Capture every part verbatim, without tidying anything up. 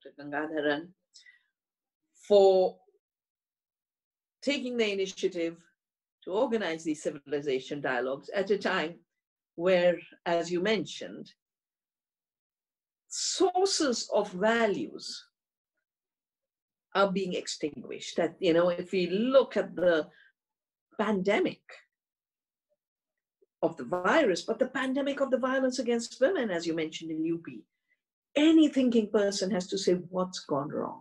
Doctor Gangadharan, for taking the initiative to organize these civilization dialogues at a time where, as you mentioned, sources of values are being extinguished. That, you know, if we look at the pandemic of the virus, but the pandemic of the violence against women, as you mentioned in U P, any thinking person has to say, what's gone wrong?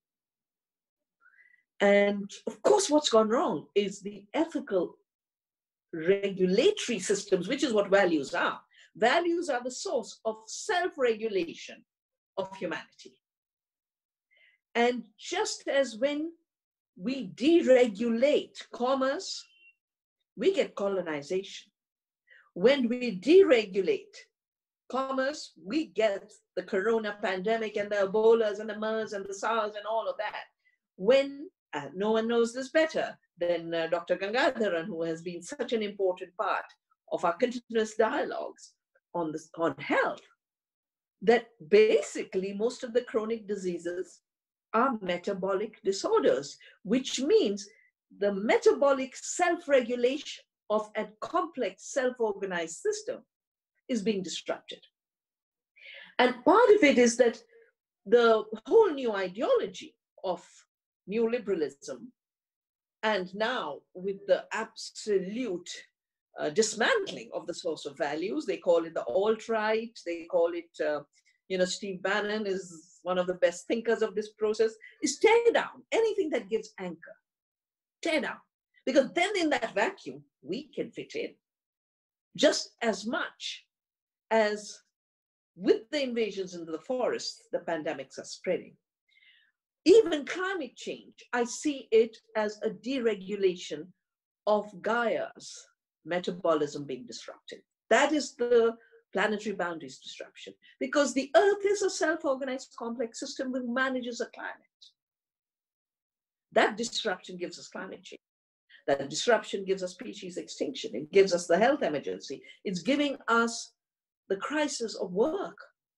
And of course, what's gone wrong is the ethical regulatory systems, which is what values are. Values are the source of self-regulation of humanity. And just as when we deregulate commerce, we get colonization. When we deregulate commerce, we get the corona pandemic and the Ebolas and the MERS and the SARS and all of that. When uh, no one knows this better than uh, Doctor Gangadharan, who has been such an important part of our continuous dialogues on, this, on health, that basically most of the chronic diseases are metabolic disorders, which means the metabolic self-regulation of a complex self-organized system is being disrupted. And part of it is that the whole new ideology of neoliberalism, and now with the absolute uh, dismantling of the source of values, they call it the alt-right, they call it, uh, you know, Steve Bannon is one of the best thinkers of this process, is tear down anything that gives anchor. Tear down. Because then in that vacuum, we can fit in just as much as with the invasions into the forests, the pandemics are spreading. Even climate change, I see it as a deregulation of Gaia's metabolism being disrupted. That is the planetary boundaries disruption, because the Earth is a self-organized complex system that manages a climate. That disruption gives us climate change. That disruption gives us species extinction. It gives us the health emergency. It's giving us the crisis of work.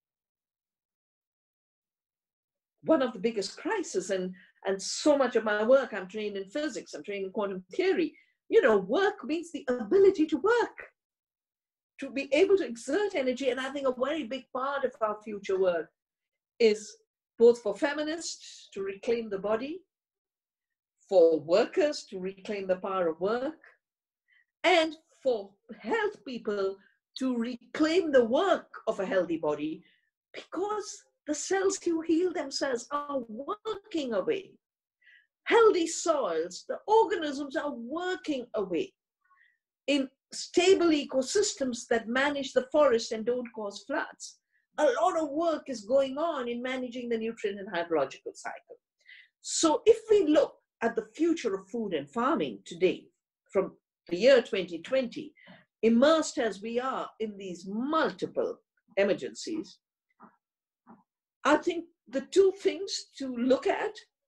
One of the biggest crises, and, and so much of my work, I'm trained in physics, I'm trained in quantum theory. You know, work means the ability to work, to be able to exert energy. And I think a very big part of our future work is both for feminists to reclaim the body, for workers to reclaim the power of work, and for health people to reclaim the work of a healthy body, because the cells who heal themselves are working away. Healthy soils, the organisms are working away in stable ecosystems that manage the forest and don't cause floods. A lot of work is going on in managing the nutrient and hydrological cycle. So if we look at the future of food and farming today, from the year twenty twenty, immersed as we are in these multiple emergencies, I think the two things to look at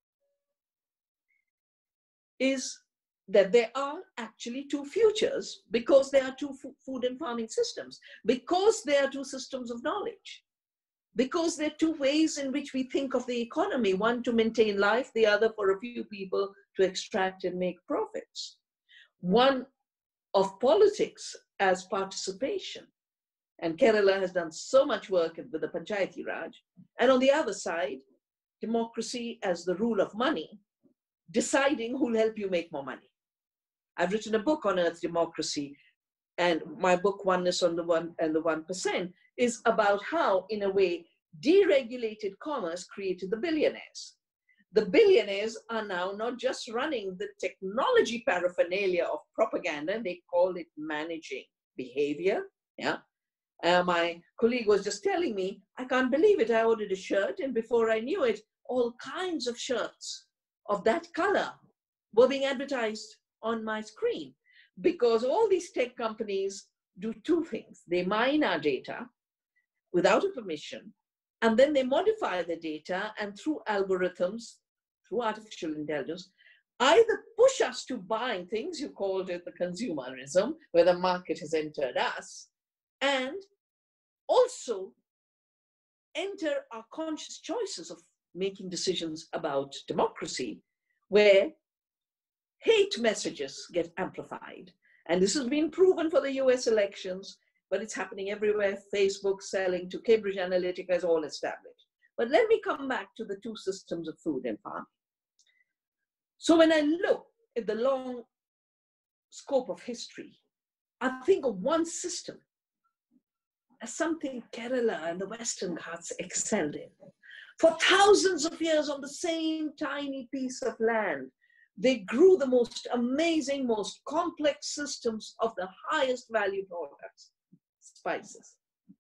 is that there are actually two futures, because there are two food and farming systems, because there are two systems of knowledge, because there are two ways in which we think of the economy, one to maintain life, the other for a few people to extract and make profits. One of politics as participation, and Kerala has done so much work with the Panchayati Raj, and on the other side, democracy as the rule of money, deciding who will help you make more money. I've written a book on Earth democracy, and my book, Oneness on the One and the One Percent, is about how, in a way, deregulated commerce created the billionaires. The billionaires are now not just running the technology paraphernalia of propaganda, they call it managing behavior. Yeah. Uh, my colleague was just telling me, I can't believe it. I ordered a shirt, and before I knew it, all kinds of shirts of that color were being advertised on my screen, because all these tech companies do two things. They mine our data without a permission, and then they modify the data, and through algorithms, through artificial intelligence, either push us to buying things, you called it the consumerism, where the market has entered us, and also enter our conscious choices of making decisions about democracy, where hate messages get amplified. And this has been proven for the U S elections, but it's happening everywhere. Facebook selling to Cambridge Analytica is all established. But let me come back to the two systems of food and farming. So when I look at the long scope of history, I think of one system as something Kerala and the Western Ghats excelled in. For thousands of years on the same tiny piece of land, they grew the most amazing, most complex systems of the highest value products, spices.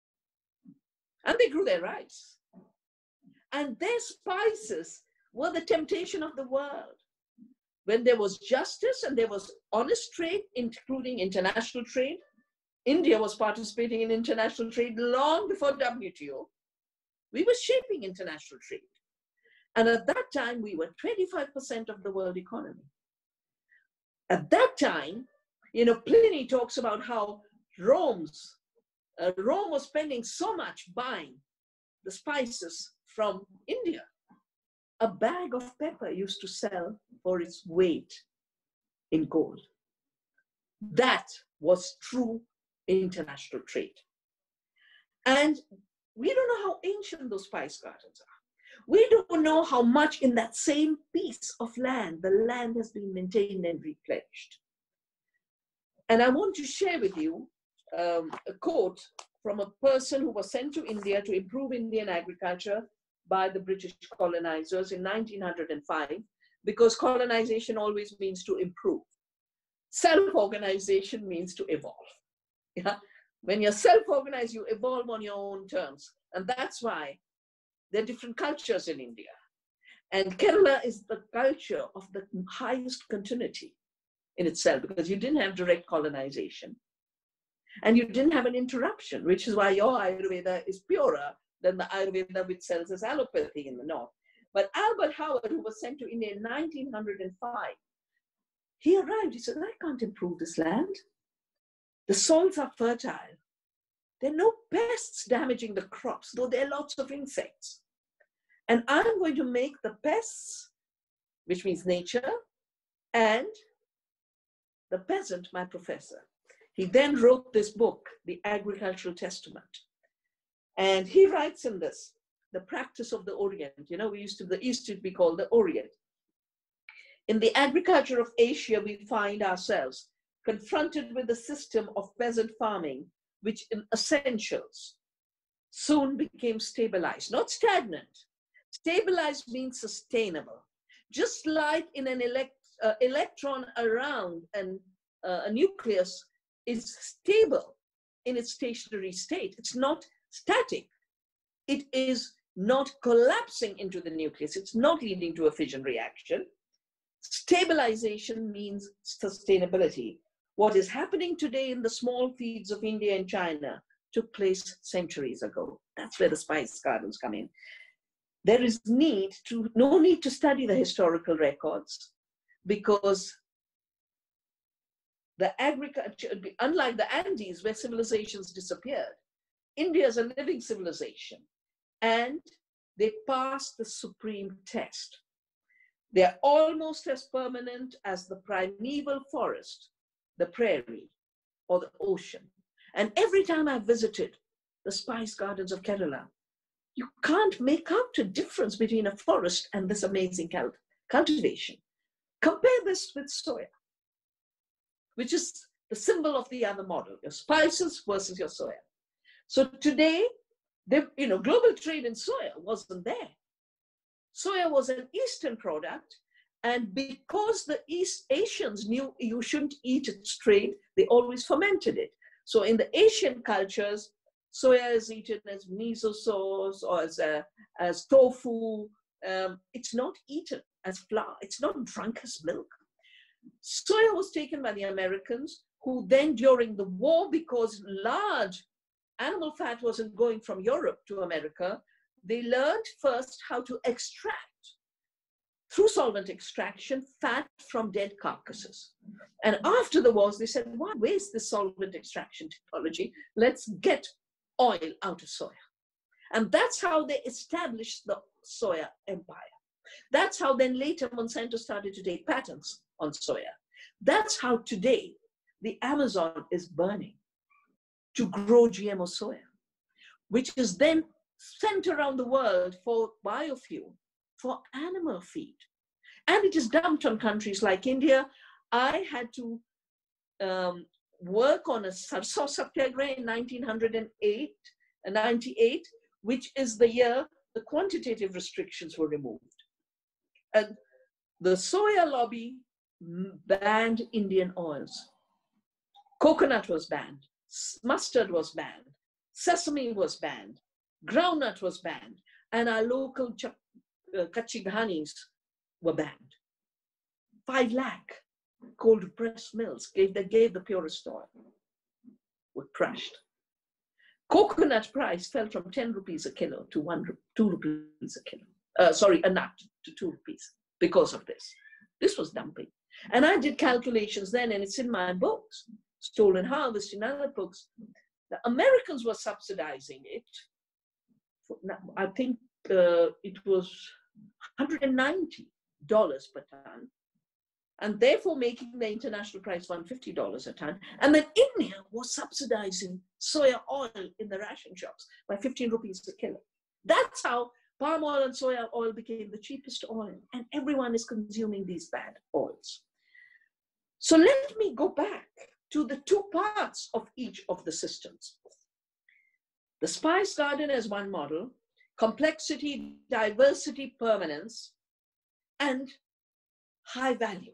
And they grew their rice. And their spices were the temptation of the world. When there was justice and there was honest trade, including international trade, India was participating in international trade long before W T O. We were shaping international trade. And at that time, we were twenty-five percent of the world economy. At that time, you know, Pliny talks about how Rome's, uh, Rome was spending so much buying the spices from India. A bag of pepper used to sell for its weight in gold. That was true international trade. And we don't know how ancient those spice gardens are. We don't know how much in that same piece of land, the land has been maintained and replenished. And I want to share with you um, a quote from a person who was sent to India to improve Indian agriculture by the British colonizers in nineteen oh five, because colonization always means to improve. Self-organization means to evolve. Yeah? When you're self-organized, you evolve on your own terms. And that's why there are different cultures in India. And Kerala is the culture of the highest continuity in itself, because you didn't have direct colonization. And you didn't have an interruption, which is why your Ayurveda is purer than the Ayurveda which sells as allopathy in the north. But Albert Howard, who was sent to India in nineteen oh five, he arrived, he said, I can't improve this land. The soils are fertile. There are no pests damaging the crops, though there are lots of insects. And I'm going to make the pests, which means nature, and the peasant my professor. He then wrote this book, The Agricultural Testament. And he writes in this, the practice of the Orient. You know, we used to, the East would be called the Orient. In the agriculture of Asia, we find ourselves confronted with a system of peasant farming, which in essentials soon became stabilized, not stagnant. Stabilized means sustainable. Just like in an elect, uh, electron around an, uh, a nucleus is stable in its stationary state. It's not static. It is not collapsing into the nucleus. It's not leading to a fission reaction. Stabilization means sustainability. What is happening today in the small fields of India and China took place centuries ago. That's where the spice gardens come in. There is need to, no need to study the historical records, because the agriculture, unlike the Andes where civilizations disappeared, India is a living civilization, and they pass the supreme test. They are almost as permanent as the primeval forest, the prairie, or the ocean. And every time I've visited the spice gardens of Kerala, you can't make out a difference between a forest and this amazing cultivation. Compare this with soya, which is the symbol of the other model, your spices versus your soya. So today, the, you know, global trade in soya wasn't there. Soya was an Eastern product, and because the East Asians knew you shouldn't eat it straight, they always fermented it. So in the Asian cultures, soya is eaten as miso sauce or as, a, as tofu. Um, it's not eaten as flour. It's not drunk as milk. Soya was taken by the Americans, who then during the war, because large animal fat wasn't going from Europe to America, they learned first how to extract, through solvent extraction, fat from dead carcasses. And after the wars, they said, why waste this solvent extraction technology? Let's get oil out of soya. And that's how they established the soya empire. That's how then later Monsanto started to take patents on soya. That's how today the Amazon is burning to grow G M O soya, which is then sent around the world for biofuel, for animal feed. And it is dumped on countries like India. I had to um, work on a Sarso Satyagraha in nineteen oh eight, ninety-eight, which is the year the quantitative restrictions were removed. And the soya lobby banned Indian oils. Coconut was banned, mustard was banned, sesame was banned, groundnut was banned, and our local ch uh, kachi ghanis were banned. Five lakh cold pressed mills gave, that gave the purest oil were crushed. Coconut price fell from ten rupees a kilo to one, two rupees a kilo. Uh, sorry, a nut to two rupees because of this. This was dumping. And I did calculations then, and it's in my books, Stolen Harvest, in other books. The Americans were subsidizing it. I think uh, it was one hundred ninety dollars per ton, and therefore making the international price one hundred fifty dollars a ton. And then India was subsidizing soya oil in the ration shops by fifteen rupees a kilo. That's how palm oil and soya oil became the cheapest oil, and everyone is consuming these bad oils. So let me go back to the two parts of each of the systems. The spice garden as one model, complexity, diversity, permanence, and high value.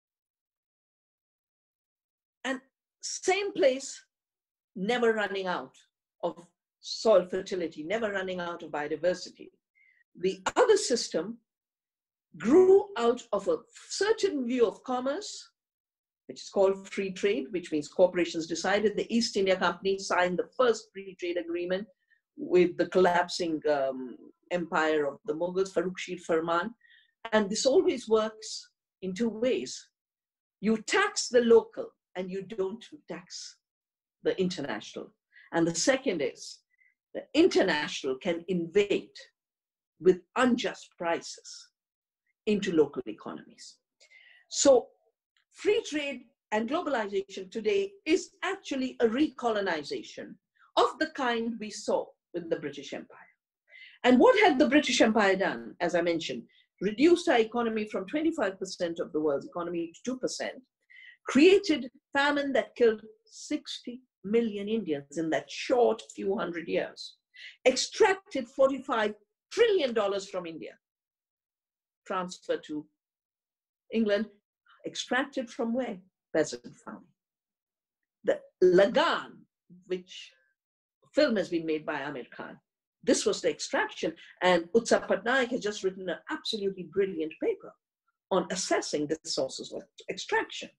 And same place, never running out of soil fertility, never running out of biodiversity. The other system grew out of a certain view of commerce, which is called free trade, which means corporations decided. The East India Company signed the first free trade agreement with the collapsing um, empire of the Mughals, Farrukhsheer Farman. And this always works in two ways. You tax the local and you don't tax the international. And the second is the international can invade with unjust prices into local economies. So free trade and globalization today is actually a recolonization of the kind we saw with the British Empire. And what had the British Empire done? As I mentioned, reduced our economy from twenty-five percent of the world's economy to two percent, created famine that killed sixty million Indians in that short few hundred years, extracted forty-five trillion dollars from India, transferred to England, extracted from where? Peasant farming. The Lagan, which film has been made by Amir Khan, this was the extraction, and Utsav Patnaik has just written an absolutely brilliant paper on assessing the sources of extraction.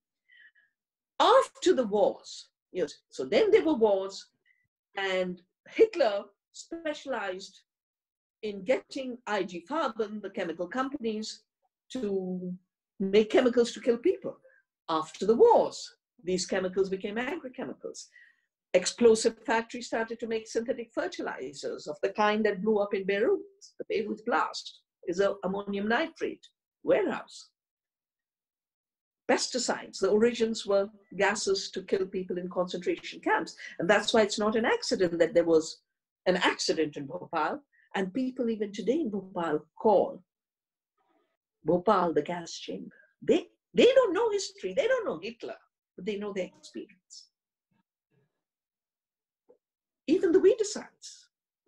After the wars, yes, so then there were wars, and Hitler specialized in getting I G Farben, the chemical companies, to make chemicals to kill people. After the wars, these chemicals became agrochemicals. Explosive factories started to make synthetic fertilizers of the kind that blew up in Beirut. The Beirut blast is an ammonium nitrate warehouse. Pesticides, the origins were gases to kill people in concentration camps. And that's why it's not an accident that there was an accident in Bhopal. And people even today in Bhopal call Bhopal the gas chamber. They, they don't know history, they don't know Hitler, but they know their experience. Even the weedicides,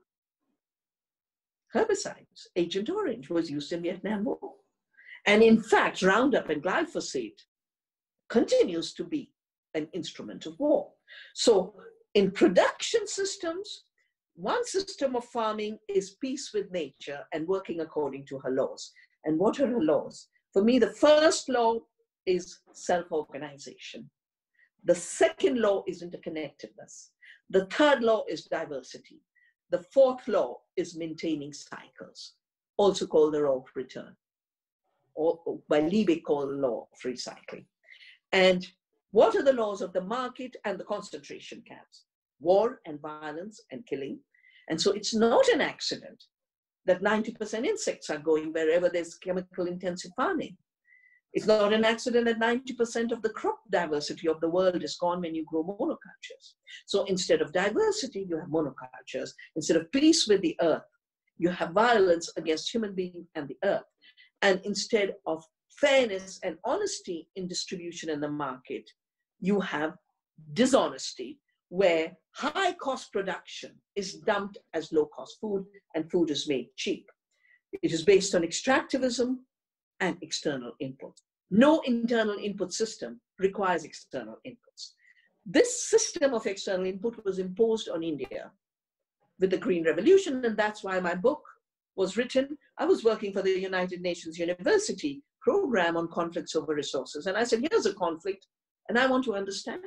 herbicides, Agent Orange was used in Vietnam War. And in fact, Roundup and glyphosate continues to be an instrument of war. So in production systems, one system of farming is peace with nature and working according to her laws. And what are her laws? For me, the first law is self-organization. The second law is interconnectedness. The third law is diversity. The fourth law is maintaining cycles, also called the law of return, or by Liebig called the law of recycling. And what are the laws of the market and the concentration camps? War and violence and killing. And so it's not an accident that ninety percent insects are going wherever there's chemical intensive farming. It's not an accident that ninety percent of the crop diversity of the world is gone when you grow monocultures. So instead of diversity, you have monocultures. Instead of peace with the earth, you have violence against human beings and the earth. And instead of fairness and honesty in distribution in the market, you have dishonesty, where high cost production is dumped as low cost food and food is made cheap. It is based on extractivism and external inputs. No internal input system requires external inputs. This system of external input was imposed on India with the Green Revolution, and that's why my book was written. I was working for the United Nations University program on conflicts over resources, and I said, here's a conflict, and I want to understand.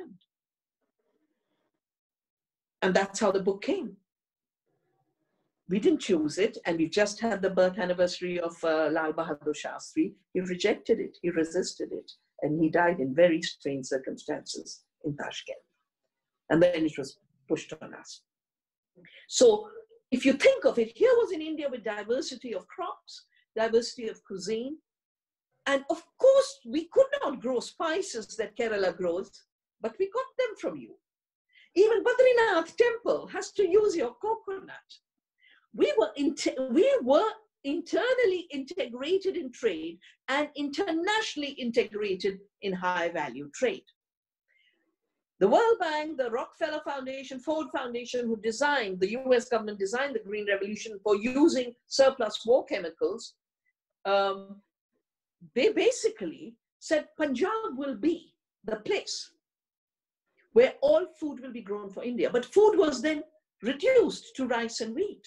And that's how the book came. We didn't choose it, and we just had the birth anniversary of uh, Lal Bahadur Shastri. He rejected it, he resisted it, and he died in very strange circumstances in Tashkent. And then it was pushed on us. So if you think of it, here was in India with diversity of crops, diversity of cuisine, and of course we could not grow spices that Kerala grows, but we got them from you. Even Badrinath temple has to use your coconut. We were, we were internally integrated in trade and internationally integrated in high value trade. The World Bank, the Rockefeller Foundation, Ford Foundation, who designed, the U S government designed the Green Revolution for using surplus war chemicals, um, they basically said Punjab will be the place where all food will be grown for India. But food was then reduced to rice and wheat.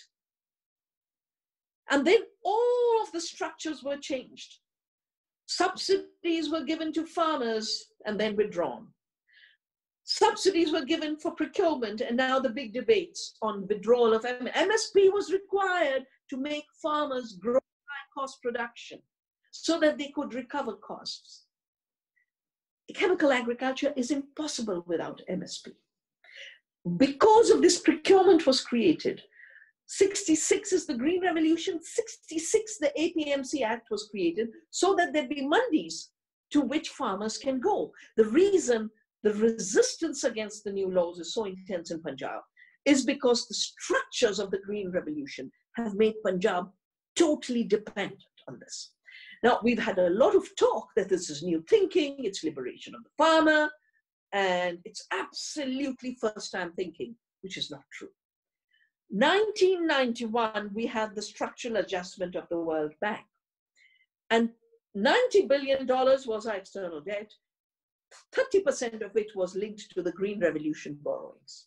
And then all of the structures were changed. Subsidies were given to farmers and then withdrawn. Subsidies were given for procurement, and now the big debates on withdrawal of M S P was required to make farmers grow high-cost production so that they could recover costs. Chemical agriculture is impossible without M S P. Because of this, procurement was created. sixty-six is the Green Revolution, sixty-six the A P M C Act was created so that there'd be mandis to which farmers can go. The reason the resistance against the new laws is so intense in Punjab is because the structures of the Green Revolution have made Punjab totally dependent on this. Now, we've had a lot of talk that this is new thinking, it's liberation of the farmer, and it's absolutely first-time thinking, which is not true. nineteen ninety-one, we had the structural adjustment of the World Bank, and ninety billion dollars was our external debt, thirty percent of which was linked to the Green Revolution borrowings.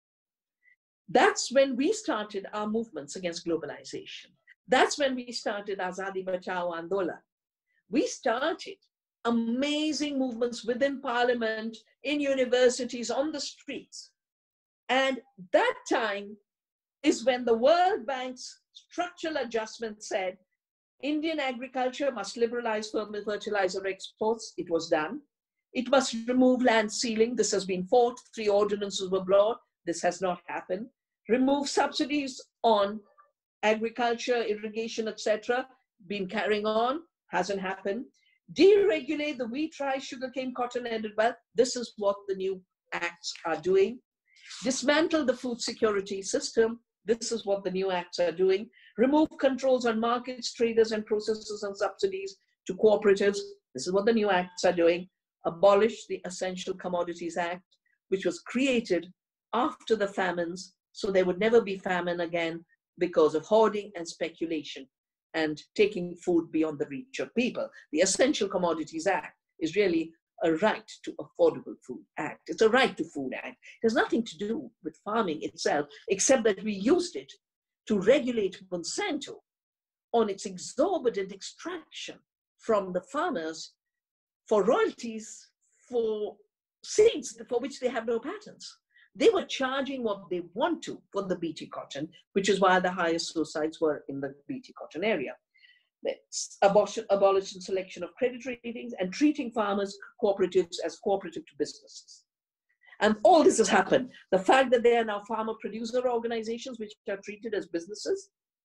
That's when we started our movements against globalization. That's when we started Azadi Bachao Andolan. We started amazing movements within parliament, in universities, on the streets. And that time is when the World Bank's structural adjustment said, Indian agriculture must liberalize fertilizer exports. It was done. It must remove land ceiling. This has been fought. Three ordinances were brought. This has not happened. Remove subsidies on agriculture, irrigation, et cetera. Been carrying on. Hasn't happened. Deregulate the wheat, rice, sugarcane, cotton, and well. This is what the new acts are doing. Dismantle the food security system. This is what the new acts are doing. Remove controls on markets, traders, and processors and subsidies to cooperatives. This is what the new acts are doing. Abolish the Essential Commodities Act, which was created after the famines, so there would never be famine again because of hoarding and speculation and taking food beyond the reach of people. The Essential Commodities Act is really a right to affordable food act. It's a right to food act. It has nothing to do with farming itself, except that we used it to regulate Monsanto on its exorbitant extraction from the farmers for royalties for seeds for which they have no patents. They were charging what they want to for the B T cotton, which is why the highest suicides were in the B T cotton area. Abolition, abolition selection of credit ratings, and treating farmers, cooperatives as cooperative to businesses. And all this has happened. The fact that there are now farmer producer organizations which are treated as businesses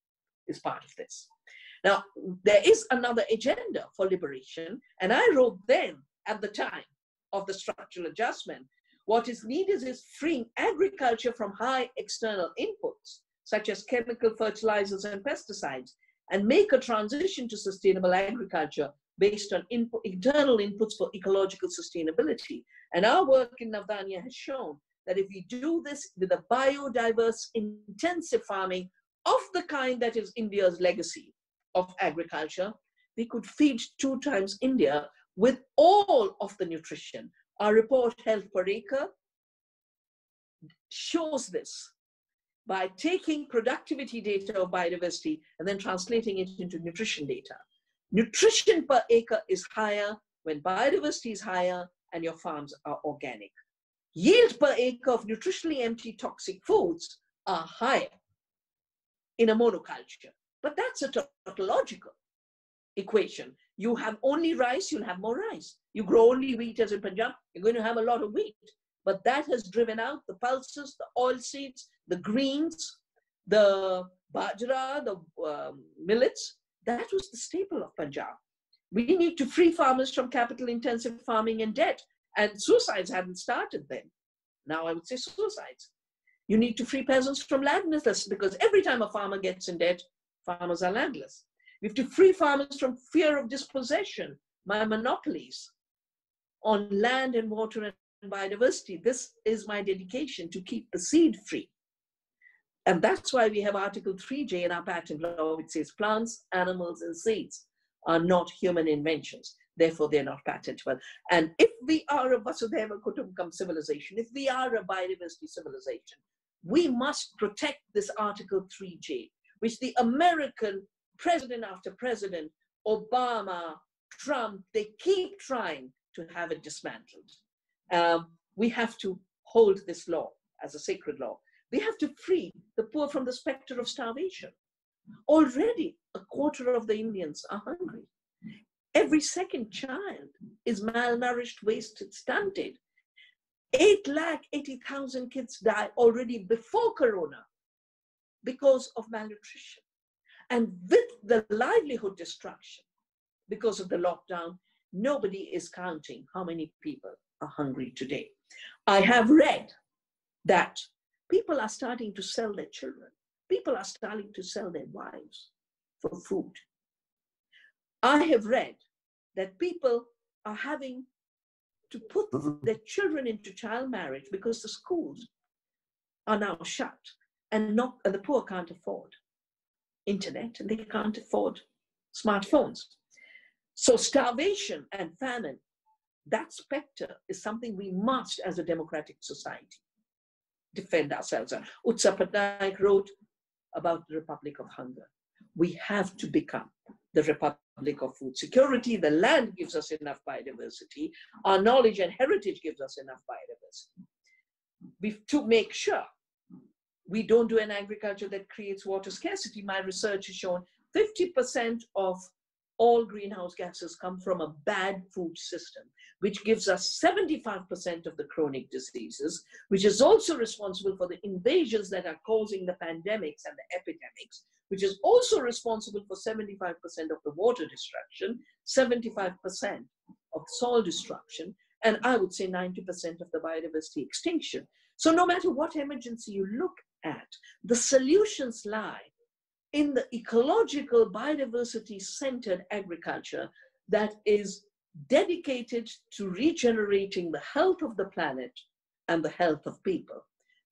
is part of this. Now, there is another agenda for liberation, and I wrote then, at the time of the structural adjustment, what is needed is freeing agriculture from high external inputs, such as chemical fertilizers and pesticides, and make a transition to sustainable agriculture based on input, internal inputs for ecological sustainability. And our work in Navdanya has shown that if we do this with a biodiverse, intensive farming of the kind that is India's legacy of agriculture, we could feed two times India with all of the nutrition. Our report, Health Per Acre, shows this by taking productivity data of biodiversity and then translating it into nutrition data. Nutrition per acre is higher when biodiversity is higher and your farms are organic. Yield per acre of nutritionally empty toxic foods are higher in a monoculture. But that's a tautological equation. You have only rice, you'll have more rice. You grow only wheat, as in Punjab, you're going to have a lot of wheat. But that has driven out the pulses, the oilseeds, the greens, the bajra, the um, millets. That was the staple of Punjab. We need to free farmers from capital-intensive farming and debt. And suicides hadn't started then. Now I would say suicides. You need to free peasants from landlessness, because every time a farmer gets in debt, farmers are landless. We have to free farmers from fear of dispossession by monopolies on land and water and biodiversity. This is my dedication, to keep the seed free. And that's why we have Article three J in our patent law, which says plants, animals, and seeds are not human inventions. Therefore, they're not patentable. And if we are a Vasudhaiva Kutumbakam civilization, if we are a biodiversity civilization, we must protect this Article three J, which the American president after president, Obama, Trump, they keep trying to have it dismantled. Um, we have to hold this law as a sacred law. We have to free the poor from the specter of starvation. Already, a quarter of the Indians are hungry. Every second child is malnourished, wasted, stunted. eight lakh eighty thousand kids die already before Corona because of malnutrition. And with the livelihood destruction because of the lockdown, nobody is counting how many people are hungry today. I have read that people are starting to sell their children. People are starting to sell their wives for food. I have read that people are having to put their children into child marriage because the schools are now shut, and not and the poor can't afford internet and they can't afford smartphones. So starvation and famine, that specter is something we must, as a democratic society, defend ourselves on. Utsa Patnaik wrote about the Republic of Hunger. We have to become the Republic of Food Security. The land gives us enough biodiversity. Our knowledge and heritage gives us enough biodiversity. We have to make sure we don't do an agriculture that creates water scarcity. My research has shown fifty percent of all greenhouse gases come from a bad food system, which gives us seventy-five percent of the chronic diseases, which is also responsible for the invasions that are causing the pandemics and the epidemics, which is also responsible for seventy-five percent of the water destruction, seventy-five percent of soil destruction, and I would say ninety percent of the biodiversity extinction. So no matter what emergency you look at, the solutions lie in the ecological, biodiversity-centered agriculture that is dedicated to regenerating the health of the planet and the health of people.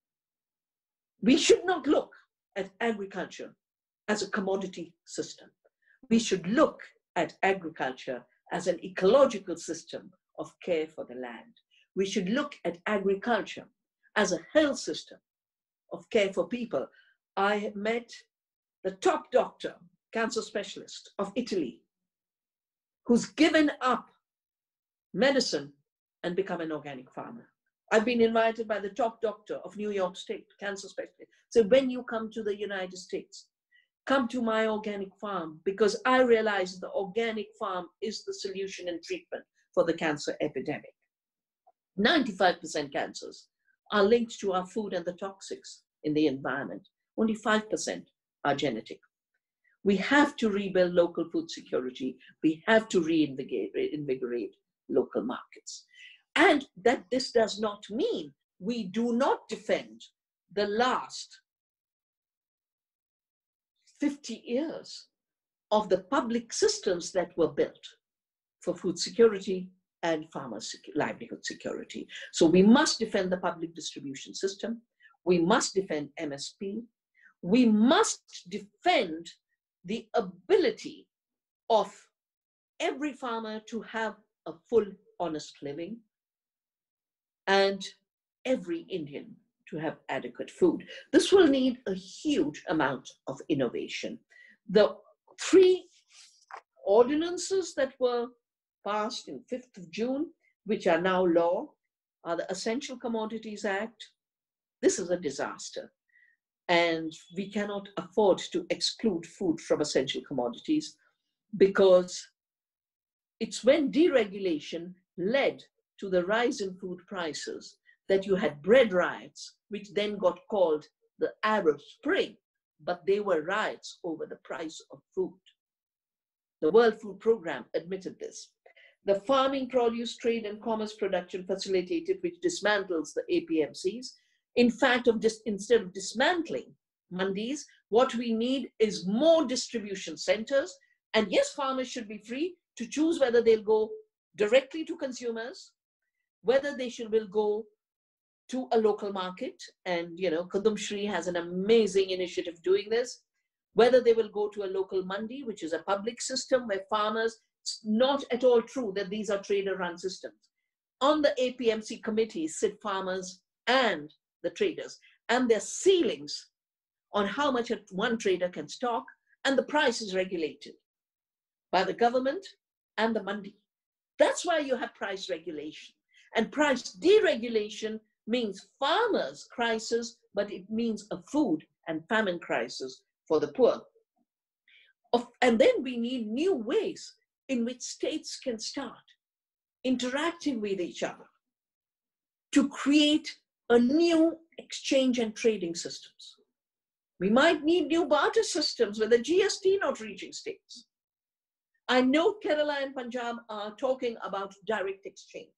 We should not look at agriculture as a commodity system. We should look at agriculture as an ecological system of care for the land. We should look at agriculture as a health system of care for people. I met the top doctor, cancer specialist of Italy, who's given up medicine and become an organic farmer. I've been invited by the top doctor of New York State, cancer specialist. So when you come to the United States, come to my organic farm, because I realize the organic farm is the solution and treatment for the cancer epidemic. ninety-five percent cancers are linked to our food and the toxics in the environment. Only five percent are genetic. We have to rebuild local food security. We have to reinvigorate, reinvigorate local markets. And that this does not mean we do not defend the last fifty years of the public systems that were built for food security and farmer livelihood security. So we must defend the public distribution system. We must defend M S P. We must defend the ability of every farmer to have a full, honest living, and every Indian to have adequate food. This will need a huge amount of innovation. The three ordinances that were passed in fifth of June, which are now law, are the Essential Commodities Act. This is a disaster. And we cannot afford to exclude food from essential commodities, because it's when deregulation led to the rise in food prices that you had bread riots, which then got called the Arab Spring, but they were riots over the price of food. The World Food Programme admitted this. The Farming Produce Trade and Commerce Production Facilitated, which dismantles the A P M Cs. In fact, of just, instead of dismantling mandis, what we need is more distribution centers. And yes, farmers should be free to choose whether they'll go directly to consumers, whether they should will go to a local market. And, you know, Kudum Shri has an amazing initiative doing this, whether they will go to a local mandi, which is a public system where farmers, it's not at all true that these are trader-run systems. On the A P M C committees sit farmers and the traders, and their ceilings on how much one trader can stock, and the price is regulated by the government and the mandi. That's why you have price regulation. And price deregulation means farmers' crisis, but it means a food and famine crisis for the poor. Of, and then we need new ways in which states can start interacting with each other to create a new exchange and trading systems. We might need new barter systems with the G S T not reaching states. I know Kerala and Punjab are talking about direct exchange.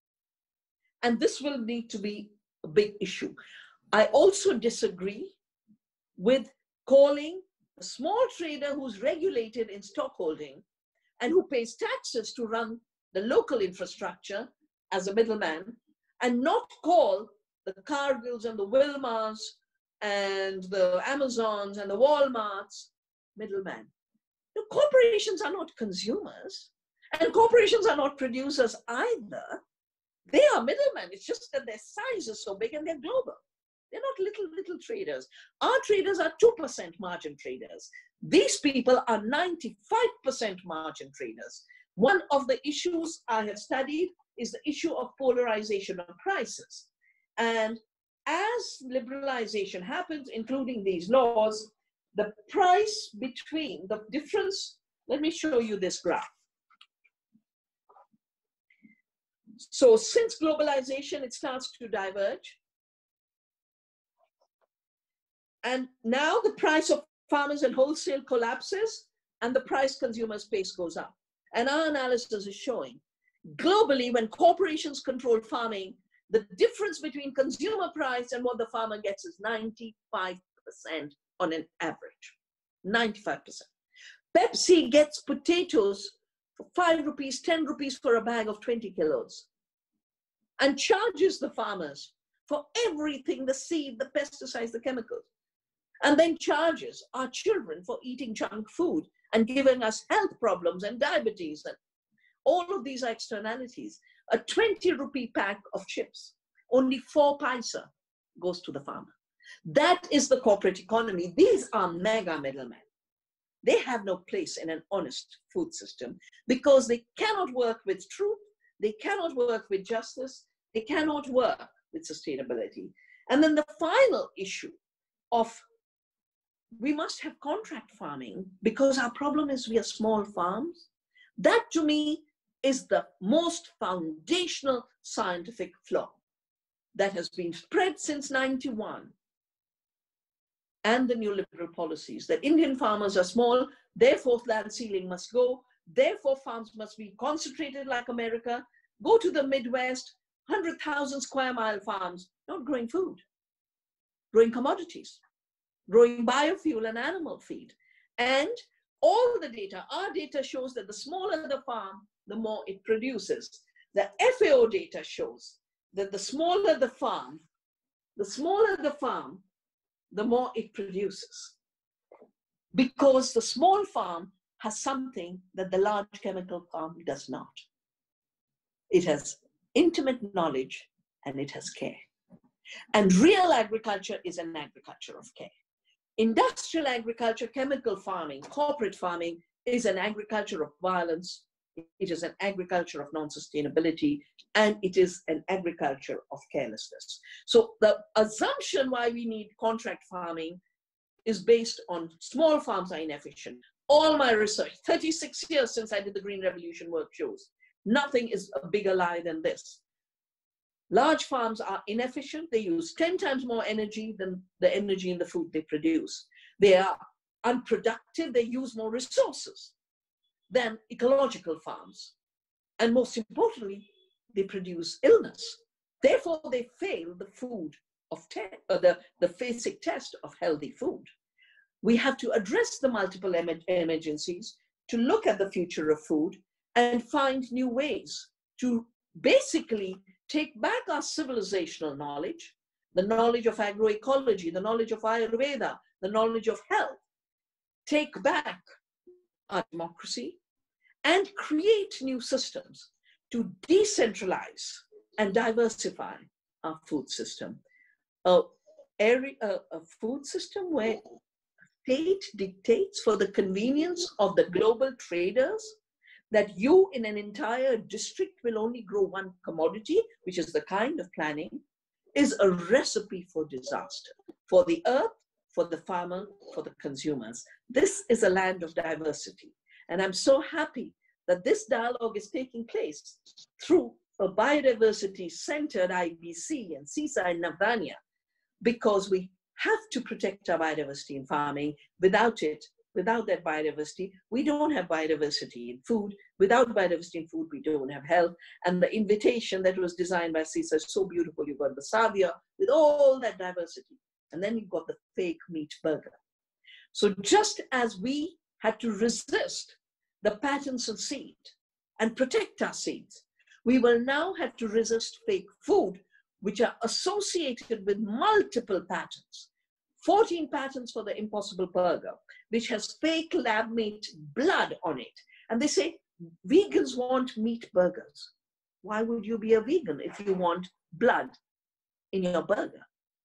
And this will need to be a big issue. I also disagree with calling a small trader who's regulated in stockholding and who pays taxes to run the local infrastructure as a middleman, and not call the Cargills and the Wilmars and the Amazons and the Walmarts middlemen. The corporations are not consumers, and corporations are not producers either. They are middlemen. It's just that their size is so big and they're global. They're not little, little traders. Our traders are two percent margin traders. These people are ninety-five percent margin traders. One of the issues I have studied is the issue of polarization of prices. And as liberalization happens, including these laws, the price between the difference, let me show you this graph. So since globalization, it starts to diverge. And now the price of farmers and wholesale collapses, and the price consumers pays goes up. And our analysis is showing globally, when corporations control farming, the difference between consumer price and what the farmer gets is ninety-five percent on an average, ninety-five percent. Pepsi gets potatoes for five rupees, ten rupees for a bag of twenty kilos, and charges the farmers for everything, the seed, the pesticides, the chemicals, and then charges our children for eating junk food and giving us health problems and diabetes. And all of these are externalities. A twenty rupee pack of chips, only four paisa goes to the farmer. That is the corporate economy. These are mega middlemen. They have no place in an honest food system because they cannot work with truth, they cannot work with justice, they cannot work with sustainability. And then the final issue of we must have contract farming because our problem is we are small farms. That to me is the most foundational scientific flaw that has been spread since ninety-one. And the neoliberal policies, that Indian farmers are small Therefore, land sealing must go. Therefore, farms must be concentrated like America. Go to the Midwest, one hundred thousand square mile farms, not growing food, growing commodities, growing biofuel and animal feed. And all the data, our data shows that the smaller the farm, the more it produces. The F A O data shows that the smaller the farm, the smaller the farm, the more it produces. Because the small farm has something that the large chemical farm does not. It has intimate knowledge and it has care. And real agriculture is an agriculture of care. Industrial agriculture, chemical farming, corporate farming is an agriculture of violence. It is an agriculture of non-sustainability, and it is an agriculture of carelessness. So the assumption why we need contract farming is based on small farms are inefficient. All my research, thirty-six years since I did the Green Revolution work, shows nothing is a bigger lie than this. Large farms are inefficient. They use ten times more energy than the energy in the food they produce. They are unproductive. They use more resources than ecological farms. And most importantly, they produce illness. Therefore, they fail the food of te- uh, the, the basic test of healthy food. We have to address the multiple em- emergencies to look at the future of food and find new ways to basically take back our civilizational knowledge, the knowledge of agroecology, the knowledge of Ayurveda, the knowledge of health, take back our democracy and create new systems to decentralize and diversify our food system. A, area, a, a food system where state dictates for the convenience of the global traders that you in an entire district will only grow one commodity, which is the kind of planning, is a recipe for disaster, for the earth, for the farmer, for the consumers. This is a land of diversity. And I'm so happy that this dialogue is taking place through a biodiversity-centered I B C and CISA in Navdanya, because we have to protect our biodiversity in farming. Without it, without that biodiversity, we don't have biodiversity in food. Without biodiversity in food, we don't have health. And the invitation that was designed by CISA is so beautiful. You've got the savia with all that diversity. And then you've got the fake meat burger. So just as we had to resist the patents of seed and protect our seeds, we will now have to resist fake food, which are associated with multiple patents. fourteen patents for the Impossible Burger, which has fake lab meat blood on it. And they say, vegans want meat burgers. Why would you be a vegan if you want blood in your burger?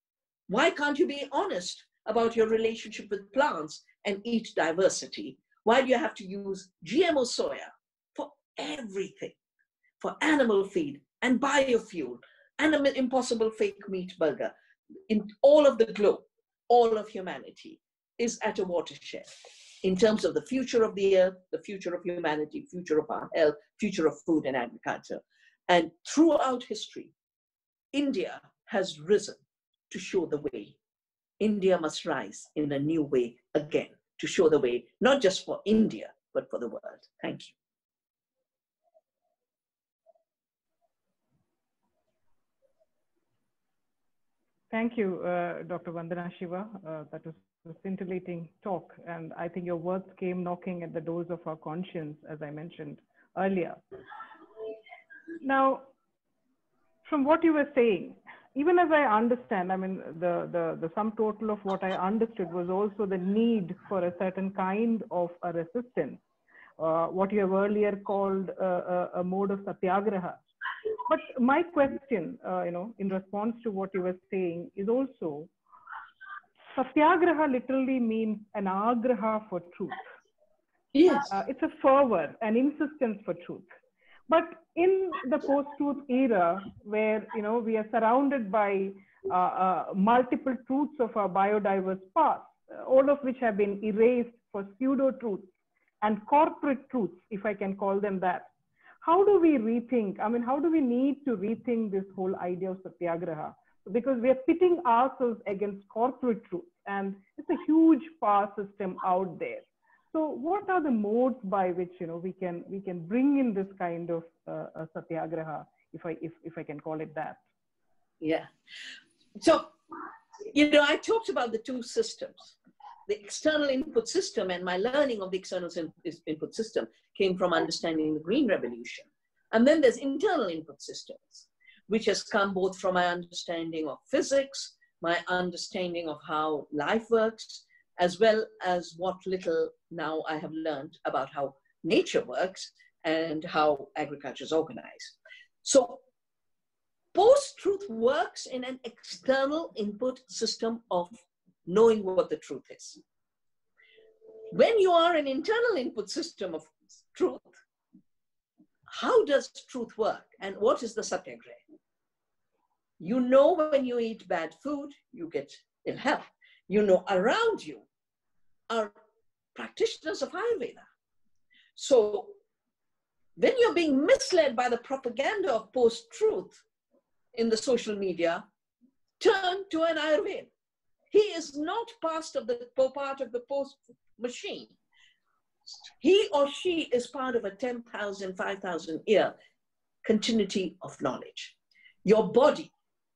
Why can't you be honest about your relationship with plants and eat diversity? Why do you have to use G M O soya for everything? For animal feed and biofuel and an impossible fake meat burger. In all of the globe, all of humanity is at a watershed in terms of the future of the earth, the future of humanity, future of our health, future of food and agriculture. And throughout history, India has risen to show the way. India must rise in a new way again to show the way, not just for India, but for the world. Thank you. Thank you, uh, Doctor Vandana Shiva. Uh, that was a scintillating talk. And I think your words came knocking at the doors of our conscience, as I mentioned earlier. Now, from what you were saying, even as I understand, I mean, the, the, the sum total of what I understood was also the need for a certain kind of a resistance, uh, what you have earlier called a, a, a mode of satyagraha. But my question, uh, you know, in response to what you were saying is also, satyagraha literally means an agraha for truth. Yes. Uh, it's a fervor, an insistence for truth. But in the post-truth era, where, you know, we are surrounded by uh, uh, multiple truths of our biodiverse past, uh, all of which have been erased for pseudo-truths and corporate truths, if I can call them that. How do we rethink? I mean, how do we need to rethink this whole idea of satyagraha? Because we are pitting ourselves against corporate truth, and it's a huge power system out there. So what are the modes by which, you know, we can we can bring in this kind of uh, uh, satyagraha, if I if if I can call it that? Yeah. So, you know, I talked about the two systems. The external input system, and my learning of the external input system came from understanding the Green Revolution. And then there's internal input systems, which has come both from my understanding of physics, my understanding of how life works, as well as what little now I have learned about how nature works and how agriculture is organized. So post-truth works in an external input system of knowing what the truth is. When you are an internal input system of truth, how does truth work and what is the satyagraha? You know when you eat bad food, you get ill health. You know around you are practitioners of Ayurveda. So when you're being misled by the propaganda of post-truth in the social media, turn to an Ayurveda. He is not part of the part of the post machine. He or she is part of a ten thousand, five thousand year continuity of knowledge. Your body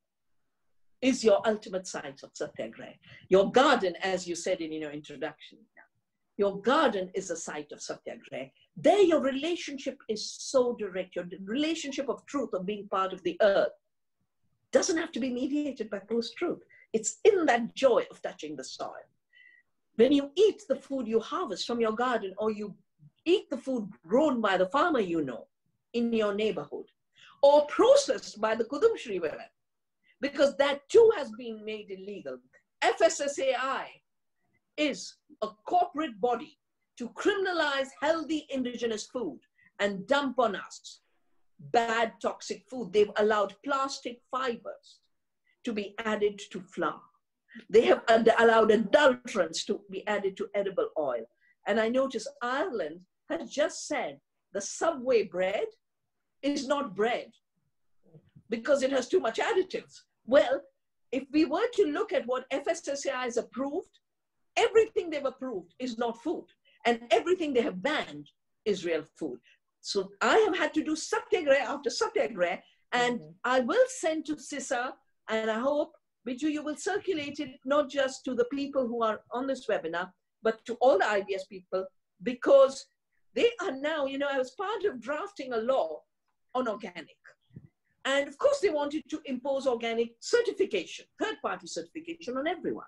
is your ultimate site of satyagraha. Your garden, as you said in your introduction, your garden is a site of satyagraha. There your relationship is so direct. Your relationship of truth, of being part of the earth, doesn't have to be mediated by post-truth. It's in that joy of touching the soil. When you eat the food you harvest from your garden, or you eat the food grown by the farmer you know in your neighborhood, or processed by the Kudumshri women, because that too has been made illegal. F S S A I is a corporate body to criminalize healthy indigenous food and dump on us bad toxic food. They've allowed plastic fibers to be added to flour. They have allowed adulterants to be added to edible oil. And I notice Ireland has just said the Subway bread is not bread because it has too much additives. Well, if we were to look at what F S S A I has approved, everything they've approved is not food. And everything they have banned is real food. So I have had to do satyagraha after satyagraha, and mm-hmm. I will send to CISA, and I hope, Biju, you will circulate it not just to the people who are on this webinar, but to all the I B S people, because they are now, you know, I was part of drafting a law on organic. And of course, they wanted to impose organic certification, third-party certification on everyone.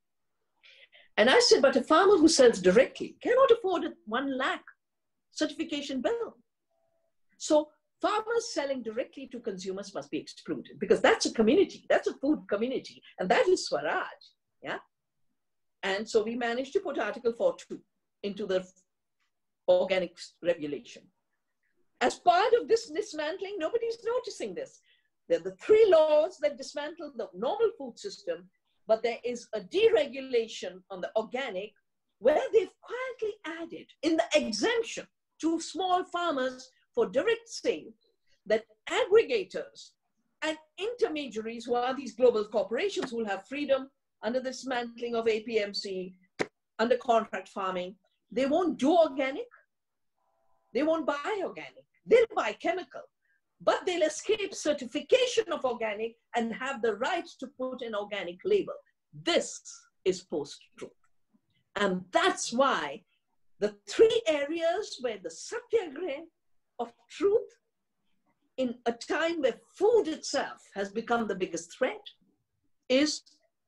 And I said, but a farmer who sells directly cannot afford a one lakh certification bill. So farmers selling directly to consumers must be excluded, because that's a community, that's a food community, and that is Swaraj, yeah? And so we managed to put Article forty-two into the organic regulation. As part of this dismantling, nobody's noticing this. There are the three laws that dismantle the normal food system, but there is a deregulation on the organic where they've quietly added in the exemption to small farmers for direct sale that aggregators and intermediaries, who are these global corporations, will have freedom under the dismantling of A P M C, under contract farming. They won't do organic. They won't buy organic. They'll buy chemical, but they'll escape certification of organic and have the right to put an organic label. This is post-truth. And that's why the three areas where the satyagraha of truth, in a time where food itself has become the biggest threat, is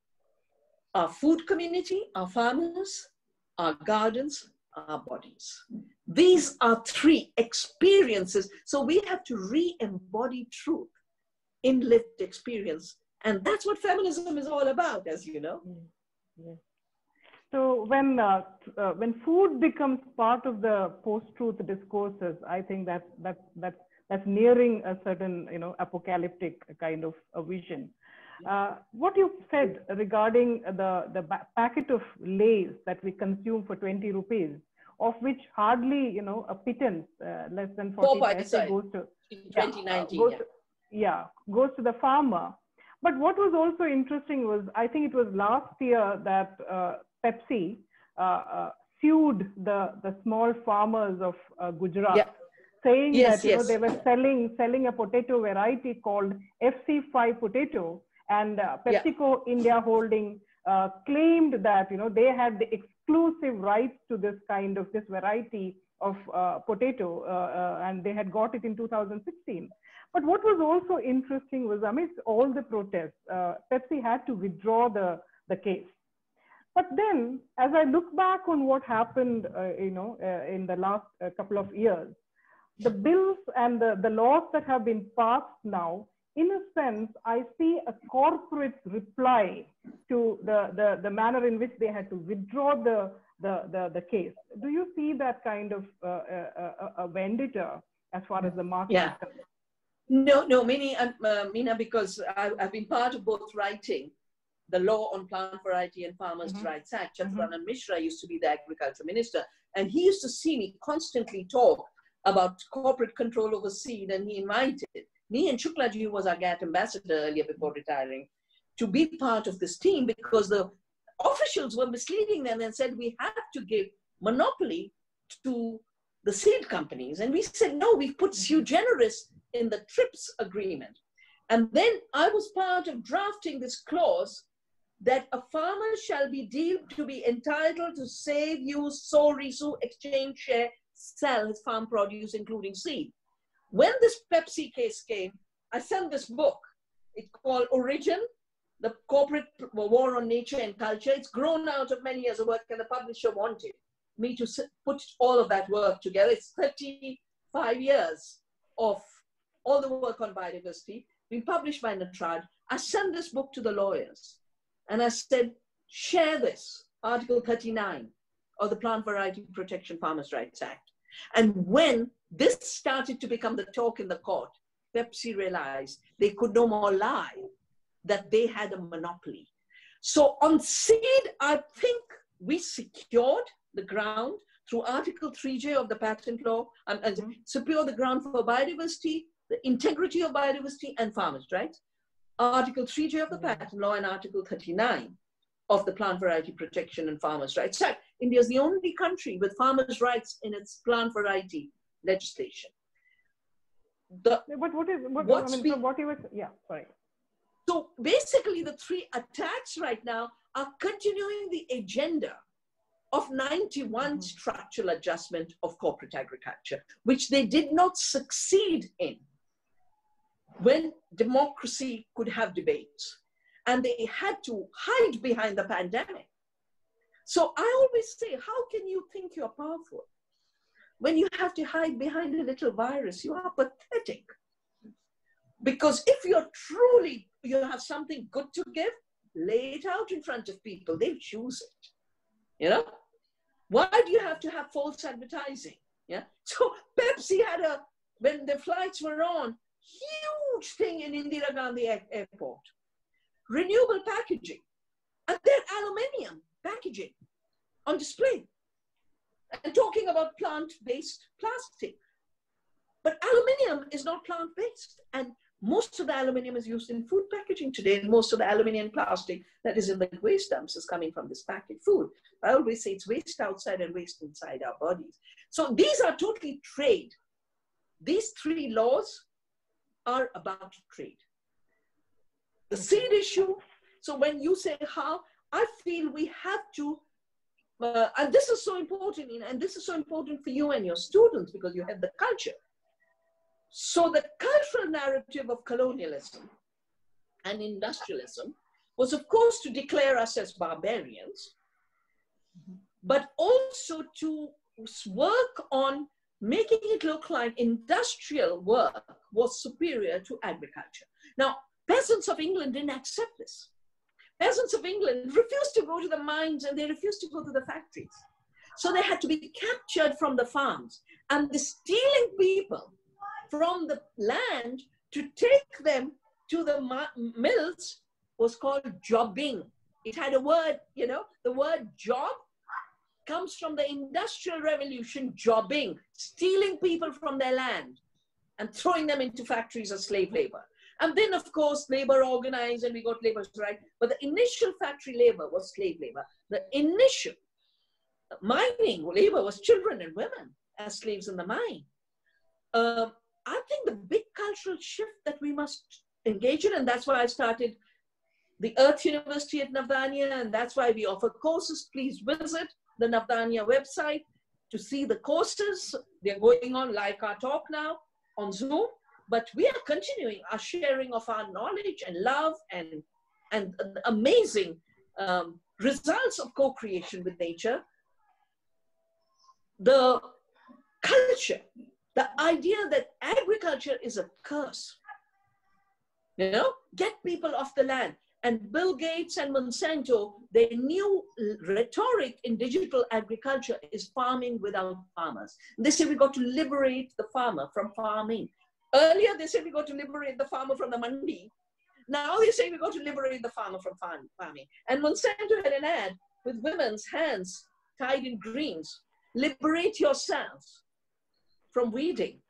our food community, our farmers, our gardens, our bodies. These are three experiences. So we have to re-embody truth in lived experience. And that's what feminism is all about, as you know. Yeah. So when, uh, uh, when food becomes part of the post-truth discourses, I think that, that, that, that's nearing a certain, you know, apocalyptic kind of a vision. Uh, what you said regarding the, the packet of Lays that we consume for twenty rupees, of which hardly, you know, a pittance, uh, less than forty paise goes to, twenty nineteen, yeah, goes yeah. To, yeah, goes to the farmer. But what was also interesting was, I think it was last year that uh, Pepsi uh, uh, sued the, the small farmers of uh, Gujarat, yeah. saying Yes, that you yes. know they were selling selling a potato variety called F C five potato, and uh, PepsiCo yeah. India Holding uh, claimed that you know they had the exclusive rights to this kind of this variety of uh, potato, uh, uh, and they had got it in two thousand sixteen. But what was also interesting was, amidst all the protests, uh, Pepsi had to withdraw the, the case. But then, as I look back on what happened, uh, you know, uh, in the last uh, couple of years, the bills and the, the laws that have been passed now, in a sense, I see a corporate reply to the, the, the manner in which they had to withdraw the, the, the, the case. Do you see that kind of uh, a, a, a vendetta as far as the market yeah. is concerned? No, no, Meena, uh, Meena, because I, I've been part of both writing the Law on Plant Variety and Farmers' mm-hmm. Rights Act. Chatranand mm-hmm. Mishra used to be the agriculture minister, and he used to see me constantly talk about corporate control over seed, and he invited me, and Shuklaji, who was our G A T ambassador earlier before retiring, to be part of this team, because the officials were misleading them and said we have to give monopoly to the seed companies. And we said, no, we put sui generis in the TRIPS agreement. And then I was part of drafting this clause that a farmer shall be deemed to be entitled to save, use, sow, resue, exchange, share, sell his farm produce, including seed. When this Pepsi case came, I sent this book. It's called Origin, the Corporate War on Nature and Culture. It's grown out of many years of work, and the publisher wanted me to put all of that work together. It's thirty-five years of all the work on biodiversity, been published by NATRAD. I sent this book to the lawyers, and I said, share this, Article thirty-nine of the Plant Variety Protection Farmers' Rights Act. And when this started to become the talk in the court, Pepsi realized they could no more lie that they had a monopoly. So on seed, I think we secured the ground through Article three J of the patent law, and, and mm-hmm. secure the ground for biodiversity, the integrity of biodiversity and farmers' rights. Article three J of the patent law and Article thirty-nine of the Plant Variety Protection and Farmers' Rights Act. India is the only country with farmers' rights in its plant variety legislation. The, but what is, what, I mean, so what you were, yeah, sorry. So basically the three attacks right now are continuing the agenda of ninety-one mm-hmm. structural adjustment of corporate agriculture, which they did not succeed in when democracy could have debates, and they had to hide behind the pandemic. So I always say, how can you think you're powerful when you have to hide behind a little virus? You are pathetic. Because if you're truly, you have something good to give, lay it out in front of people, they'll choose it, you know? Why do you have to have false advertising? Yeah. So Pepsi had a, when the flights were on, huge thing in Indira Gandhi Airport, renewable packaging, and then aluminium packaging on display, and talking about plant-based plastic. But aluminium is not plant-based, and most of the aluminium is used in food packaging today, and most of the aluminium plastic that is in the waste dumps is coming from this packaged food. I always say it's waste outside and waste inside our bodies. So these are totally trade. These three laws are about trade. The seed issue, so when you say how, I feel we have to, uh, and this is so important, and this is so important for you and your students because you have the culture. So the cultural narrative of colonialism and industrialism was, of course, to declare us as barbarians, but also to work on making it look like industrial work was superior to agriculture. Now, peasants of England didn't accept this. Peasants of England refused to go to the mines and they refused to go to the factories. So they had to be captured from the farms. And the stealing people from the land to take them to the mills was called jobbing. It had a word, you know, the word job comes from the Industrial Revolution, jobbing, stealing people from their land and throwing them into factories as slave labor. And then, of course, labor organized and we got labor's right. But the initial factory labor was slave labor. The initial mining labor was children and women as slaves in the mine. Um, I think the big cultural shift that we must engage in, and that's why I started the Earth University at Navdanya, and that's why we offer courses. Please visit the Navdanya website to see the courses. They're going on like our talk now on Zoom, but we are continuing our sharing of our knowledge and love and, and amazing um, results of co-creation with nature. The culture, the idea that agriculture is a curse, you know, get people off the land. And Bill Gates and Monsanto, their new rhetoric in digital agriculture is farming without farmers. They say we got to liberate the farmer from farming. Earlier, they said we got to liberate the farmer from the mandi. Now they say we got to liberate the farmer from farm, farming. And Monsanto had an ad with women's hands tied in greens. Liberate yourselves from weeding.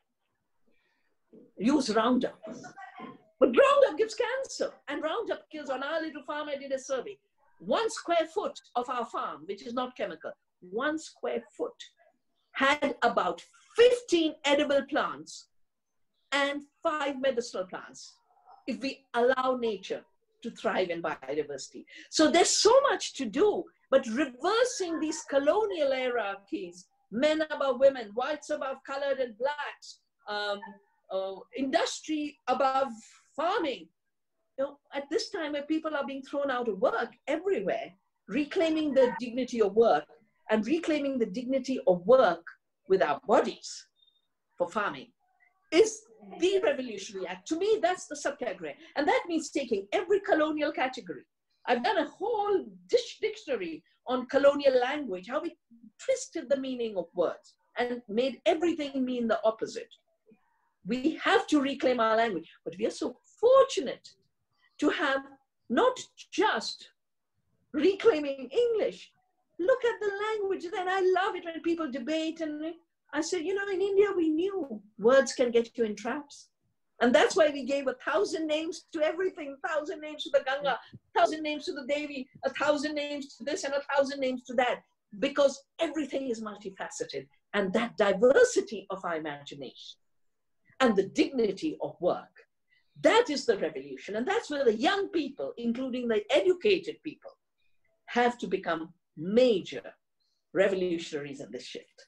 Use Roundup. But Roundup gives cancer, and Roundup kills. On our little farm, I did a survey. One square foot of our farm, which is not chemical, one square foot had about fifteen edible plants and five medicinal plants, if we allow nature to thrive in biodiversity. So there's so much to do, but reversing these colonial hierarchies, men above women, whites above colored and blacks, um, uh, industry above farming. You know, at this time where people are being thrown out of work everywhere, reclaiming the dignity of work and reclaiming the dignity of work with our bodies for farming is the revolutionary act. To me, that's the Satyagraha. And that means taking every colonial category. I've done a whole dictionary on colonial language, how we twisted the meaning of words and made everything mean the opposite. We have to reclaim our language, but we are so fortunate to have not just reclaiming English. Look at the language, then I love it when people debate, and I said, you know, in India, we knew words can get you in traps. And that's why we gave a thousand names to everything, a thousand names to the Ganga, a thousand names to the Devi, a thousand names to this and a thousand names to that, because everything is multifaceted. And that diversity of our imagination and the dignity of work, that is the revolution. And that's where the young people, including the educated people, have to become major revolutionaries in this shift.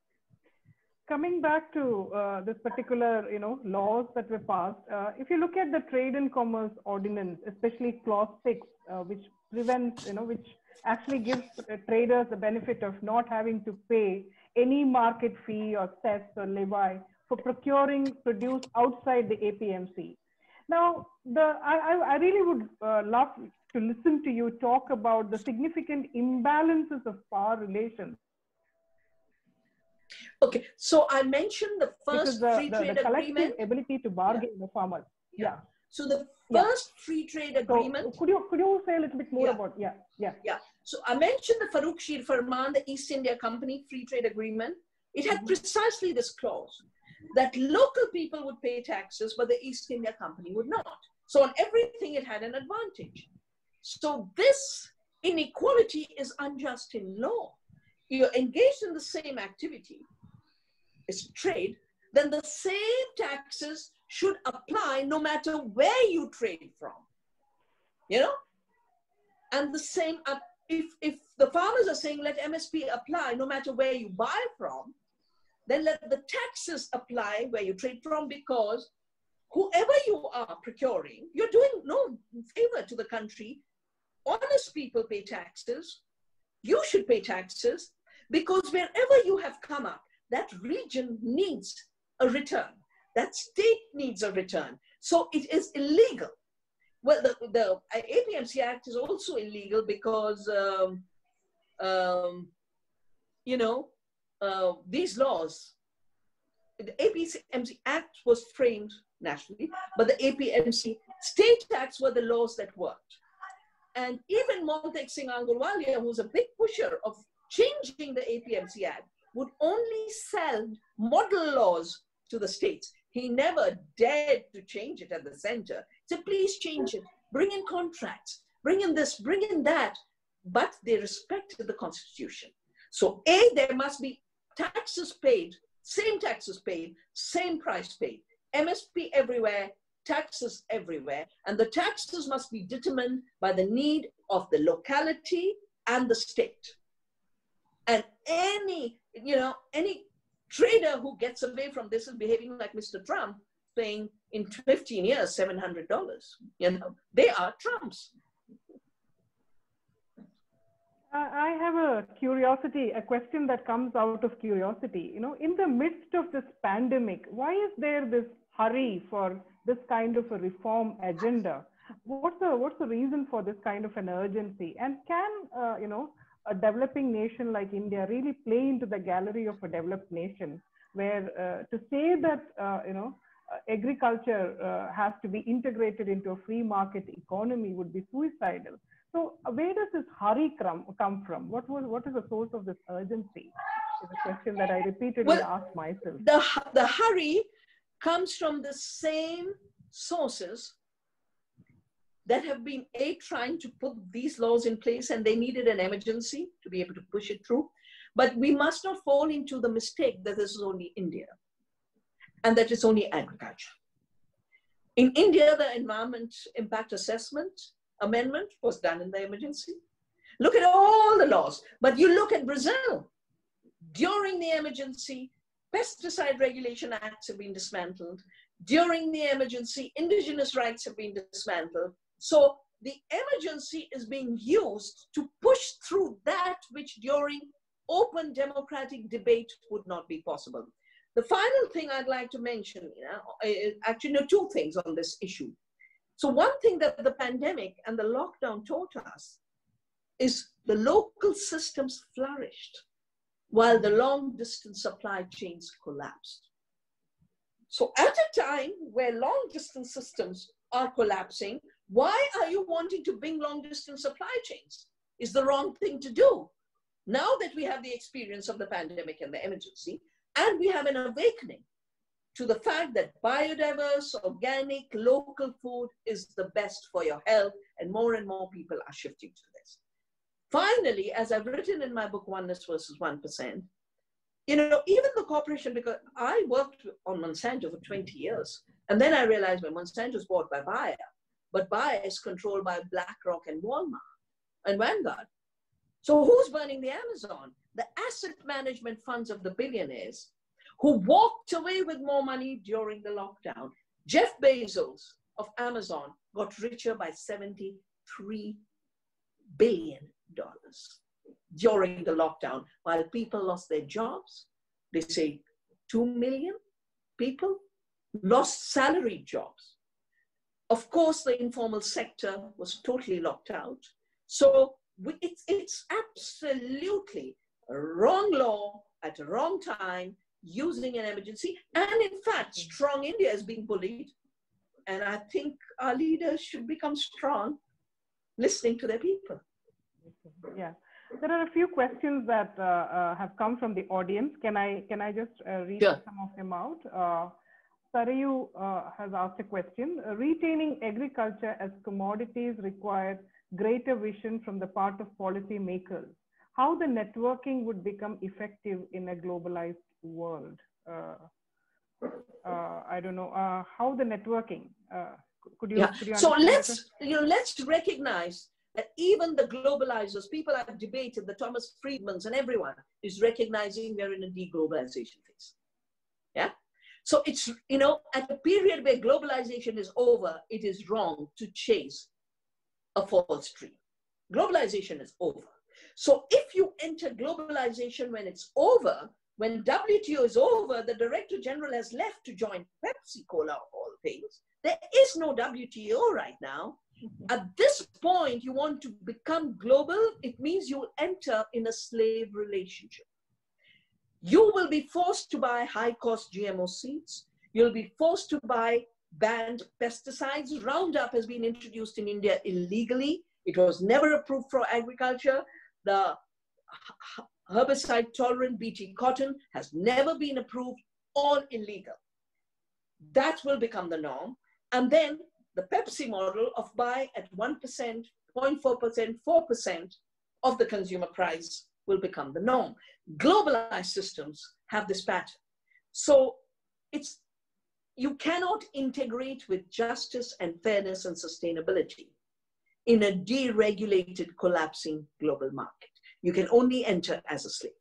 Coming back to uh, this particular, you know, laws that were passed, uh, if you look at the Trade and Commerce Ordinance, especially Clause six, uh, which prevents, you know, which actually gives uh, traders the benefit of not having to pay any market fee or cess or levy for procuring produce outside the A P M C. Now, the, I, I really would uh, love to listen to you talk about the significant imbalances of power relations. Okay, so I mentioned the first the, free the, trade the agreement. ability to bargain Yeah. the farmers. Yeah. Yeah. So the Yeah. first free trade agreement. So could you could you say a little bit more Yeah. about yeah yeah Yeah. So I mentioned the Farrukhsheer Farman, the East India Company free trade agreement. It had precisely this clause that local people would pay taxes, but the East India Company would not. So on everything, it had an advantage. So this inequality is unjust in law. You're engaged in the same activity, it's trade, then the same taxes should apply no matter where you trade from, you know? And the same, uh, if, if the farmers are saying let M S P apply no matter where you buy from, then let the taxes apply where you trade from, because whoever you are procuring, you're doing no favor to the country. Honest people pay taxes. You should pay taxes, because wherever you have come up, that region needs a return. That state needs a return. So it is illegal. Well, the, the A P M C Act is also illegal because, um, um, you know, uh, these laws, the A P M C Act was framed nationally, but the A P M C state acts were the laws that worked. And even Montek Singh Ahluwalia, who's a big pusher of changing the A P M C Act, would only send model laws to the states. He never dared to change it at the center. So please change it, bring in contracts, bring in this, bring in that, but they respected the Constitution. So A, there must be taxes paid, same taxes paid, same price paid, M S P everywhere, taxes everywhere, and the taxes must be determined by the need of the locality and the state. And any, you know, any trader who gets away from this is behaving like Mister Trump, paying in fifteen years, seven hundred dollars. You know, they are Trumps. I have a curiosity, a question that comes out of curiosity. You know, in the midst of this pandemic, why is there this hurry for this kind of a reform agenda? What's the, what's the reason for this kind of an urgency? And can, uh, you know, a developing nation like India really play into the gallery of a developed nation, where uh, to say that, uh, you know, uh, agriculture uh, has to be integrated into a free market economy would be suicidal. So uh, where does this hurry come, come from? What, was, what is the source of this urgency? Is a question that I repeatedly well, ask myself. The, the hurry comes from the same sources that have been A, trying to put these laws in place, and they needed an emergency to be able to push it through. But we must not fall into the mistake that this is only India and that it's only agriculture. In India, the Environment Impact Assessment Amendment was done in the emergency. Look at all the laws. But you look at Brazil, during the emergency, pesticide regulation acts have been dismantled. During the emergency, indigenous rights have been dismantled. So the emergency is being used to push through that which during open democratic debate would not be possible. The final thing I'd like to mention, you know, actually, no, two things on this issue. So one thing that the pandemic and the lockdown taught us is the local systems flourished while the long distance supply chains collapsed. So at a time where long distance systems are collapsing, why are you wanting to bring long distance supply chains? Is the wrong thing to do. Now that we have the experience of the pandemic and the emergency, and we have an awakening to the fact that biodiverse, organic, local food is the best for your health, and more and more people are shifting to this. Finally, as I've written in my book, Oneness versus one percent, you know, even the corporation, because I worked on Monsanto for twenty years, and then I realized when Monsanto was bought by Bayer, but Bayer is controlled by BlackRock and Walmart and Vanguard. So who's burning the Amazon? The asset management funds of the billionaires who walked away with more money during the lockdown. Jeff Bezos of Amazon got richer by seventy-three billion dollars during the lockdown, while people lost their jobs. They say two million people lost salaried jobs. Of course, the informal sector was totally locked out. So we, it's, it's absolutely a wrong law at a wrong time, using an emergency. And in fact, strong India is being bullied. And I think our leaders should become strong, listening to their people. Yeah, there are a few questions that uh, uh, have come from the audience. Can I, can I just uh, read sure. some of them out? Uh, Sarayu uh, has asked a question. Uh, retaining agriculture as commodities requires greater vision from the part of policymakers. How the networking would become effective in a globalized world? Uh, uh, I don't know. Uh, how the networking? Uh, could you? Yeah. Could you so let's that? you know let's recognize that even the globalizers, people have debated, the Thomas Friedmans and everyone is recognizing we're in a deglobalization phase. Yeah. So it's, you know, at a period where globalization is over, it is wrong to chase a false dream. Globalization is over. So if you enter globalization when it's over, when W T O is over, the Director General has left to join Pepsi Cola of all things. There is no W T O right now. At this point, you want to become global, it means you will enter in a slave relationship. You will be forced to buy high-cost G M O seeds. You'll be forced to buy banned pesticides. Roundup has been introduced in India illegally. It was never approved for agriculture. The herbicide-tolerant B T cotton has never been approved, all illegal. That will become the norm. And then the Pepsi model of buy at one percent, zero point four percent, four percent of the consumer price will become the norm. Globalized systems have this pattern. So it's, you cannot integrate with justice and fairness and sustainability in a deregulated, collapsing global market. You can only enter as a slave.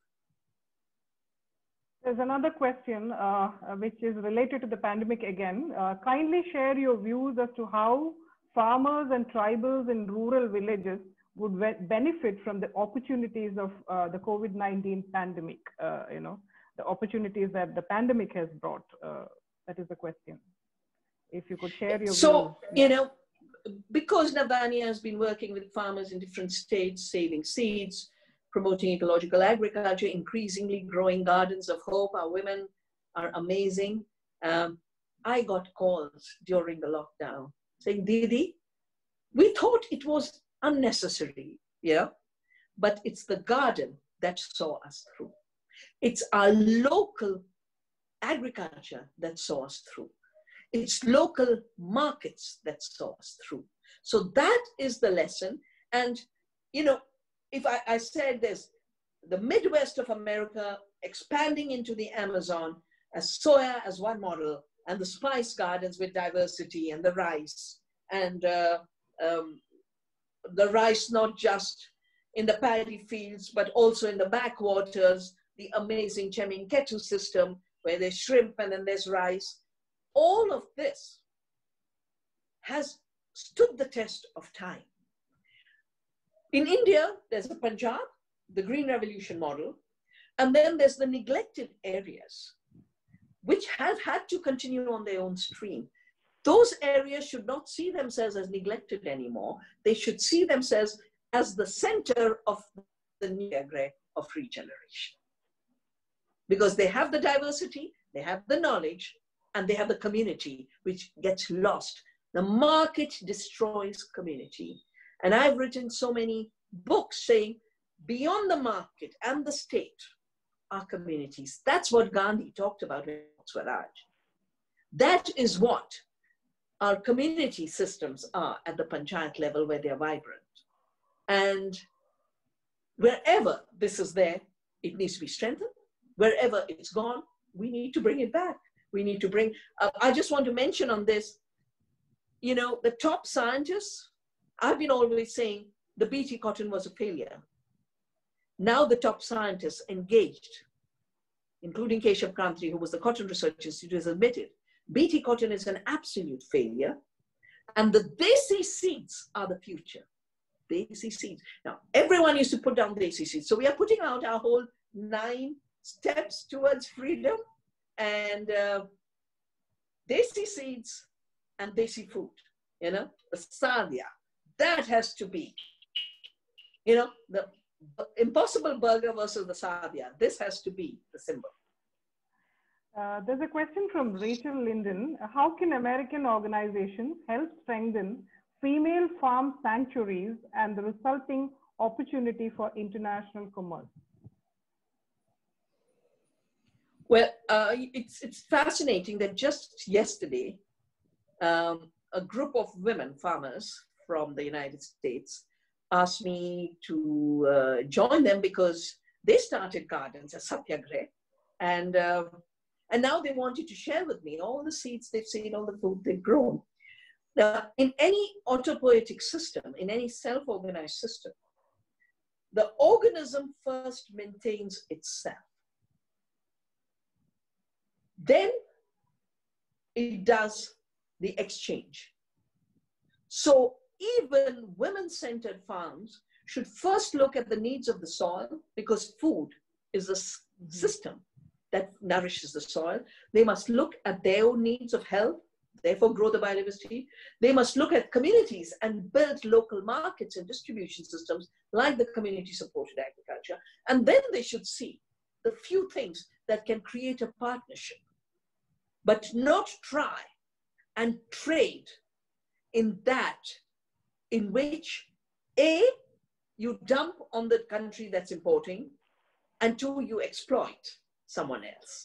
There's another question uh, which is related to the pandemic again. Uh, kindly share your views as to how farmers and tribals in rural villages would benefit from the opportunities of uh, the COVID nineteen pandemic, uh, you know, the opportunities that the pandemic has brought. Uh, that is the question. If you could share your so, views. So, you know, because Navdanya has been working with farmers in different states, saving seeds, promoting ecological agriculture, increasingly growing gardens of hope. Our women are amazing. Um, I got calls during the lockdown saying, Didi, we thought it was unnecessary, yeah, but it's the garden that saw us through. It's our local agriculture that saw us through. It's local markets that saw us through. So that is the lesson. And, you know, if I, I said this, the Midwest of America expanding into the Amazon as soya as one model, and the spice gardens with diversity, and the rice, and uh, um, the rice not just in the paddy fields, but also in the backwaters, the amazing Cheminketu system where there's shrimp and then there's rice. All of this has stood the test of time. In India, there's the Punjab, the Green Revolution model, and then there's the neglected areas, which have had to continue on their own stream. Those areas should not see themselves as neglected anymore. They should see themselves as the center of the new era of regeneration. Because they have the diversity, they have the knowledge, and they have the community, which gets lost. The market destroys community. And I've written so many books saying, beyond the market and the state are communities. That's what Gandhi talked about in Swaraj. That is what our community systems are at the panchayat level, where they're vibrant. And wherever this is there, it needs to be strengthened. Wherever it's gone, we need to bring it back. We need to bring, uh, I just want to mention on this, you know, the top scientists, I've been always saying the B T cotton was a failure. Now the top scientists engaged, including Keshav Kantri, who was the Cotton Research Institute, has admitted B T cotton is an absolute failure, and the desi seeds are the future. Desi seeds. Now, everyone used to put down desi seeds. So we are putting out our whole nine steps towards freedom, and uh, desi seeds and desi food, you know, the sadhya, that has to be, you know, the impossible burger versus the sadhya. This has to be the symbol. Uh, there's a question from Rachel Linden. How can American organizations help strengthen female farm sanctuaries and the resulting opportunity for international commerce? Well, uh, it's, it's fascinating that just yesterday, um, a group of women farmers from the United States asked me to uh, join them because they started gardens as Satyagrah, and uh, and now they wanted to share with me all the seeds they've seen, all the food they've grown. Now, in any autopoietic system, in any self-organized system, the organism first maintains itself. Then it does the exchange. So even women-centered farms should first look at the needs of the soil, because food is a system that nourishes the soil. They must look at their own needs of health, therefore grow the biodiversity. They must look at communities and build local markets and distribution systems like the community-supported agriculture. And then they should see the few things that can create a partnership, but not try and trade in that in which, A, you dump on the country that's importing, and two, you exploit someone else.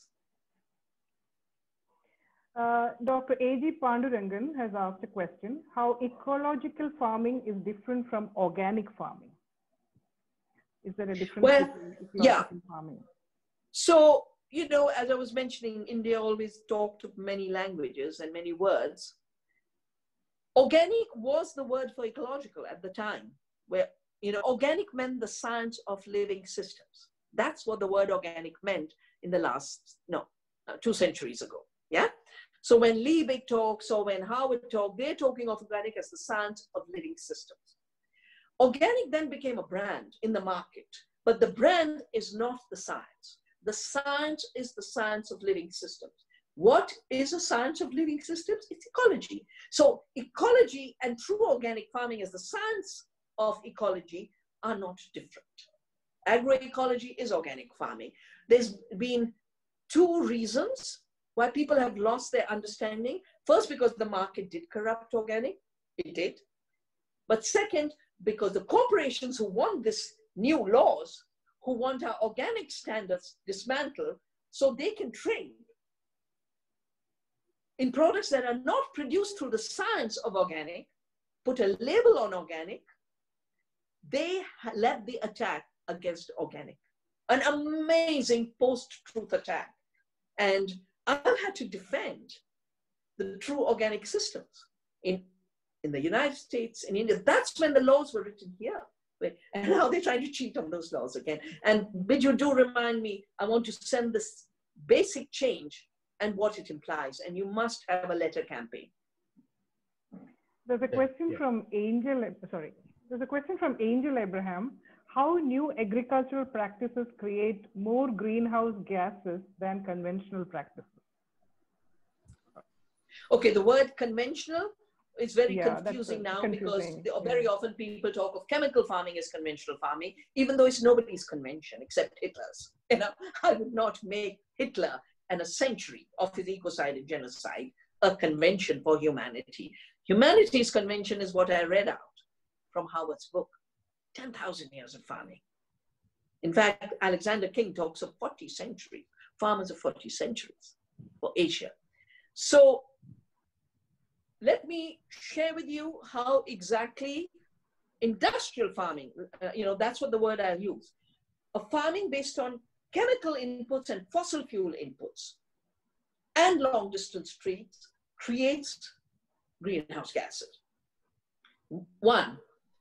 Uh, Doctor A G Pandurangan has asked a question: how ecological farming is different from organic farming? Is there a difference Well, between yeah. ecological farming? So, you know, as I was mentioning, India always talked many languages and many words. Organic was the word for ecological at the time, where, you know, organic meant the science of living systems. That's what the word organic meant in the last, no, uh, two centuries ago, yeah? So when Liebig talks or when Howard talks, they're talking of organic as the science of living systems. Organic then became a brand in the market, but the brand is not the science. The science is the science of living systems. What is a science of living systems? It's ecology. So ecology and true organic farming as the science of ecology are not different. Agroecology is organic farming. There's been two reasons why people have lost their understanding. First, because the market did corrupt organic, it did. But second, because the corporations who want this new laws, who want our organic standards dismantled so they can trade in products that are not produced through the science of organic, put a label on organic, they led the attack against organic. An amazing post-truth attack. And I've had to defend the true organic systems in, in the United States, in India. That's when the laws were written here. And now they're trying to cheat on those laws again. And Biju, do remind me, I want to send this basic change and what it implies. And you must have a letter campaign. There's a question yeah. from Angel, sorry. There's a question from Angel Abraham. How new agricultural practices create more greenhouse gases than conventional practices? Okay, the word conventional is very yeah, confusing now confusing. because very yeah. often people talk of chemical farming as conventional farming, even though it's nobody's convention except Hitler's. You know, I would not make Hitler and a century of his ecocide and genocide a convention for humanity. Humanity's convention is what I read out from Howard's book, ten thousand years of farming. In fact, Alexander King talks of forty centuries, farmers of forty centuries for Asia. So let me share with you how exactly industrial farming, uh, you know, that's what the word I'll use. A farming based on chemical inputs and fossil fuel inputs and long distance trees creates greenhouse gases. One,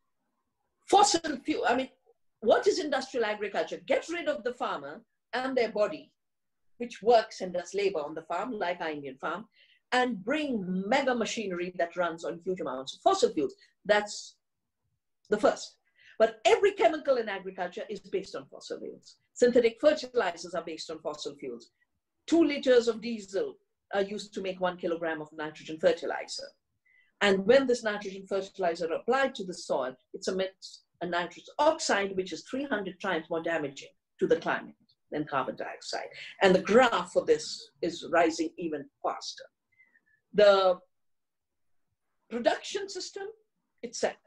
fossil fuel, I mean, what is industrial agriculture? Get rid of the farmer and their body, which works and does labor on the farm, like our Indian farm, and bring mega machinery that runs on huge amounts of fossil fuels. That's the first. But every chemical in agriculture is based on fossil fuels. Synthetic fertilizers are based on fossil fuels. Two liters of diesel are used to make one kilogram of nitrogen fertilizer. And when this nitrogen fertilizer applied to the soil, it emits a nitrous oxide, which is three hundred times more damaging to the climate than carbon dioxide. And the graph for this is rising even faster. The production system itself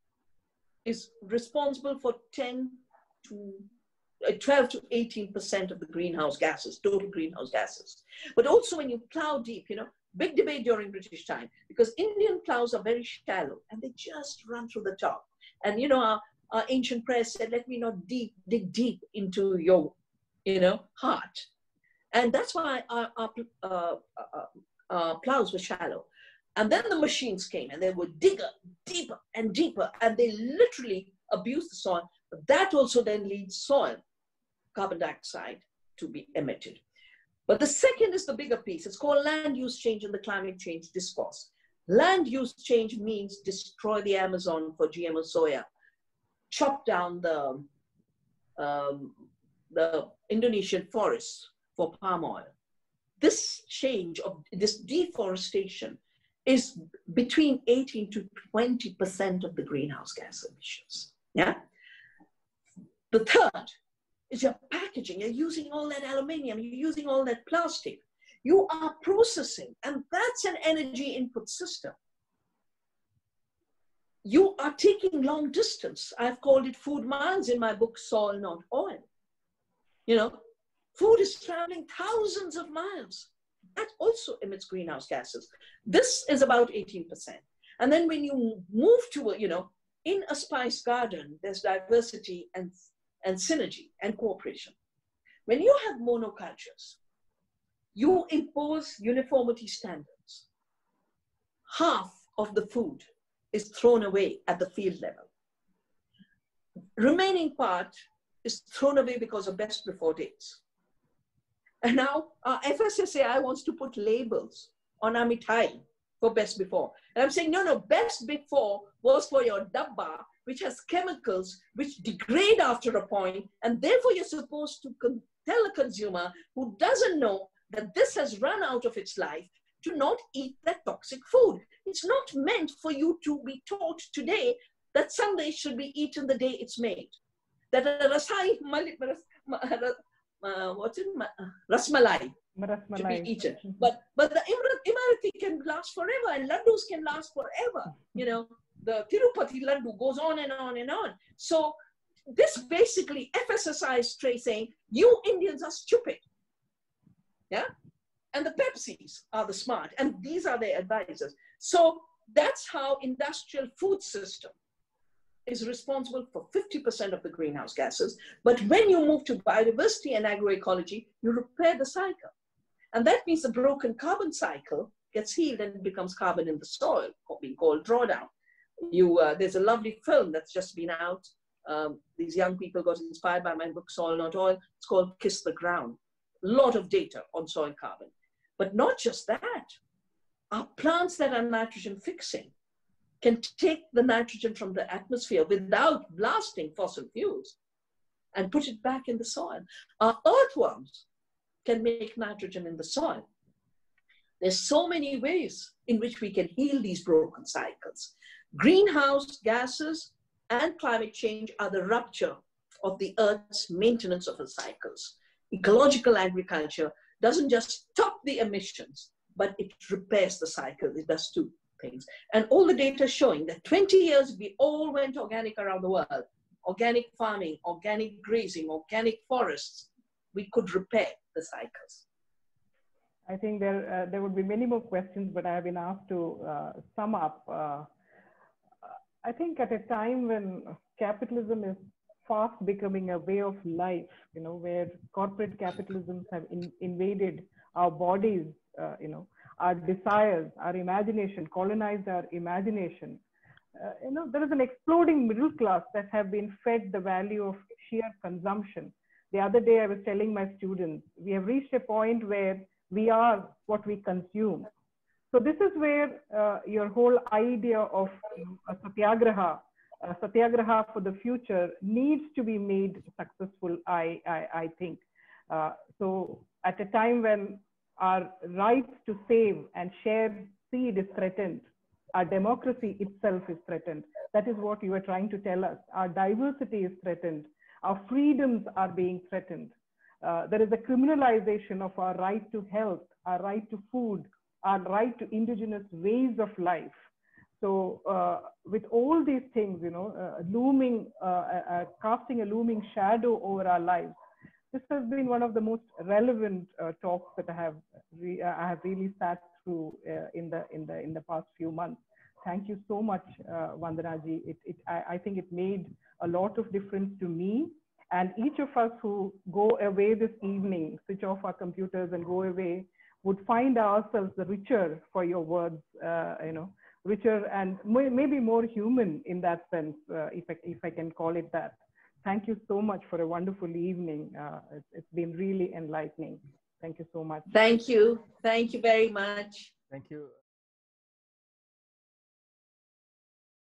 is responsible for ten to twelve to eighteen percent of the greenhouse gases, total greenhouse gases. But also when you plow deep, you know, big debate during British time, because Indian plows are very shallow and they just run through the top. And, you know, our, our ancient prayers said, let me not deep, dig deep into your, you know, heart. And that's why our, our, uh, uh, uh, plows were shallow. And then the machines came and they would dig deeper and deeper, and they literally abused the soil. But that also then leads soil carbon dioxide to be emitted. But the second is the bigger piece. It's called land use change in the climate change discourse. Land use change means destroy the Amazon for G M O soya, chop down the, um, the Indonesian forests for palm oil. This change of this deforestation is between eighteen to twenty percent of the greenhouse gas emissions. Yeah. The third is your packaging. You're using all that aluminum, you're using all that plastic. You are processing, and that's an energy input system. You are taking long distance. I've called it food miles in my book, Soil Not Oil. You know, food is traveling thousands of miles. That also emits greenhouse gases. This is about eighteen percent. And then when you move to, a, you know, in a spice garden, there's diversity and and synergy and cooperation. When you have monocultures, you impose uniformity standards. Half of the food is thrown away at the field level. Remaining part is thrown away because of best before dates. And now uh, F S S A I wants to put labels on our mithai for best before. And I'm saying, no, no, best before was for your dabba, which has chemicals which degrade after a point, and therefore you're supposed to tell a consumer who doesn't know that this has run out of its life to not eat that toxic food. It's not meant for you to be taught today that Sunday should be eaten the day it's made. That a rasai, uh, what's it, rasmalai, to be eaten. But, but the Imarati can last forever, and laddus can last forever. You know, the Tirupati laddu goes on and on and on. So this basically F S S I is saying, you Indians are stupid. Yeah? And the Pepsis are the smart, and these are their advisors. So that's how industrial food system is responsible for fifty percent of the greenhouse gases. But when you move to biodiversity and agroecology, you repair the cycle. And that means the broken carbon cycle gets healed and becomes carbon in the soil, being called drawdown. You, uh, there's a lovely film that's just been out. Um, these young people got inspired by my book, Soil Not Oil. It's called Kiss the Ground. A lot of data on soil carbon. But not just that. Our plants that are nitrogen fixing can take the nitrogen from the atmosphere without blasting fossil fuels and put it back in the soil. Our earthworms can make nitrogen in the soil. There's so many ways in which we can heal these broken cycles. Greenhouse gases and climate change are the rupture of the Earth's maintenance of her cycles. Ecological agriculture doesn't just stop the emissions, but it repairs the cycle. It does two things. And all the data showing that twenty years, we all went organic around the world. Organic farming, organic grazing, organic forests, we could repair the cycles. I think there, uh, there would be many more questions, but I have been asked to uh, sum up. Uh, I think at a time when capitalism is fast becoming a way of life, you know, where corporate capitalisms have in, invaded our bodies, uh, you know, our desires, our imagination, colonized our imagination. Uh, you know, there is an exploding middle class that have been fed the value of sheer consumption. The other day I was telling my students, we have reached a point where we are what we consume. So this is where uh, your whole idea of a satyagraha, a satyagraha for the future needs to be made successful, I, I, I think. Uh, so at a time when our rights to save and share seed is threatened, our democracy itself is threatened. That is what you are trying to tell us. Our diversity is threatened. Our freedoms are being threatened. Uh, there is a criminalization of our right to health, our right to food, our right to indigenous ways of life. So uh, with all these things, you know, uh, looming, uh, uh, casting a looming shadow over our lives, this has been one of the most relevant uh, talks that I have, re I have really sat through uh, in the in the in the past few months. Thank you so much, uh, Vandanaji. It, it I, I think it made a lot of difference to me. And each of us who go away this evening, switch off our computers and go away, would find ourselves the richer for your words, uh, you know, richer and maybe more human in that sense, uh, if, I, if I can call it that. Thank you so much for a wonderful evening. Uh, it's, it's been really enlightening. Thank you so much. Thank you. Thank you very much. Thank you.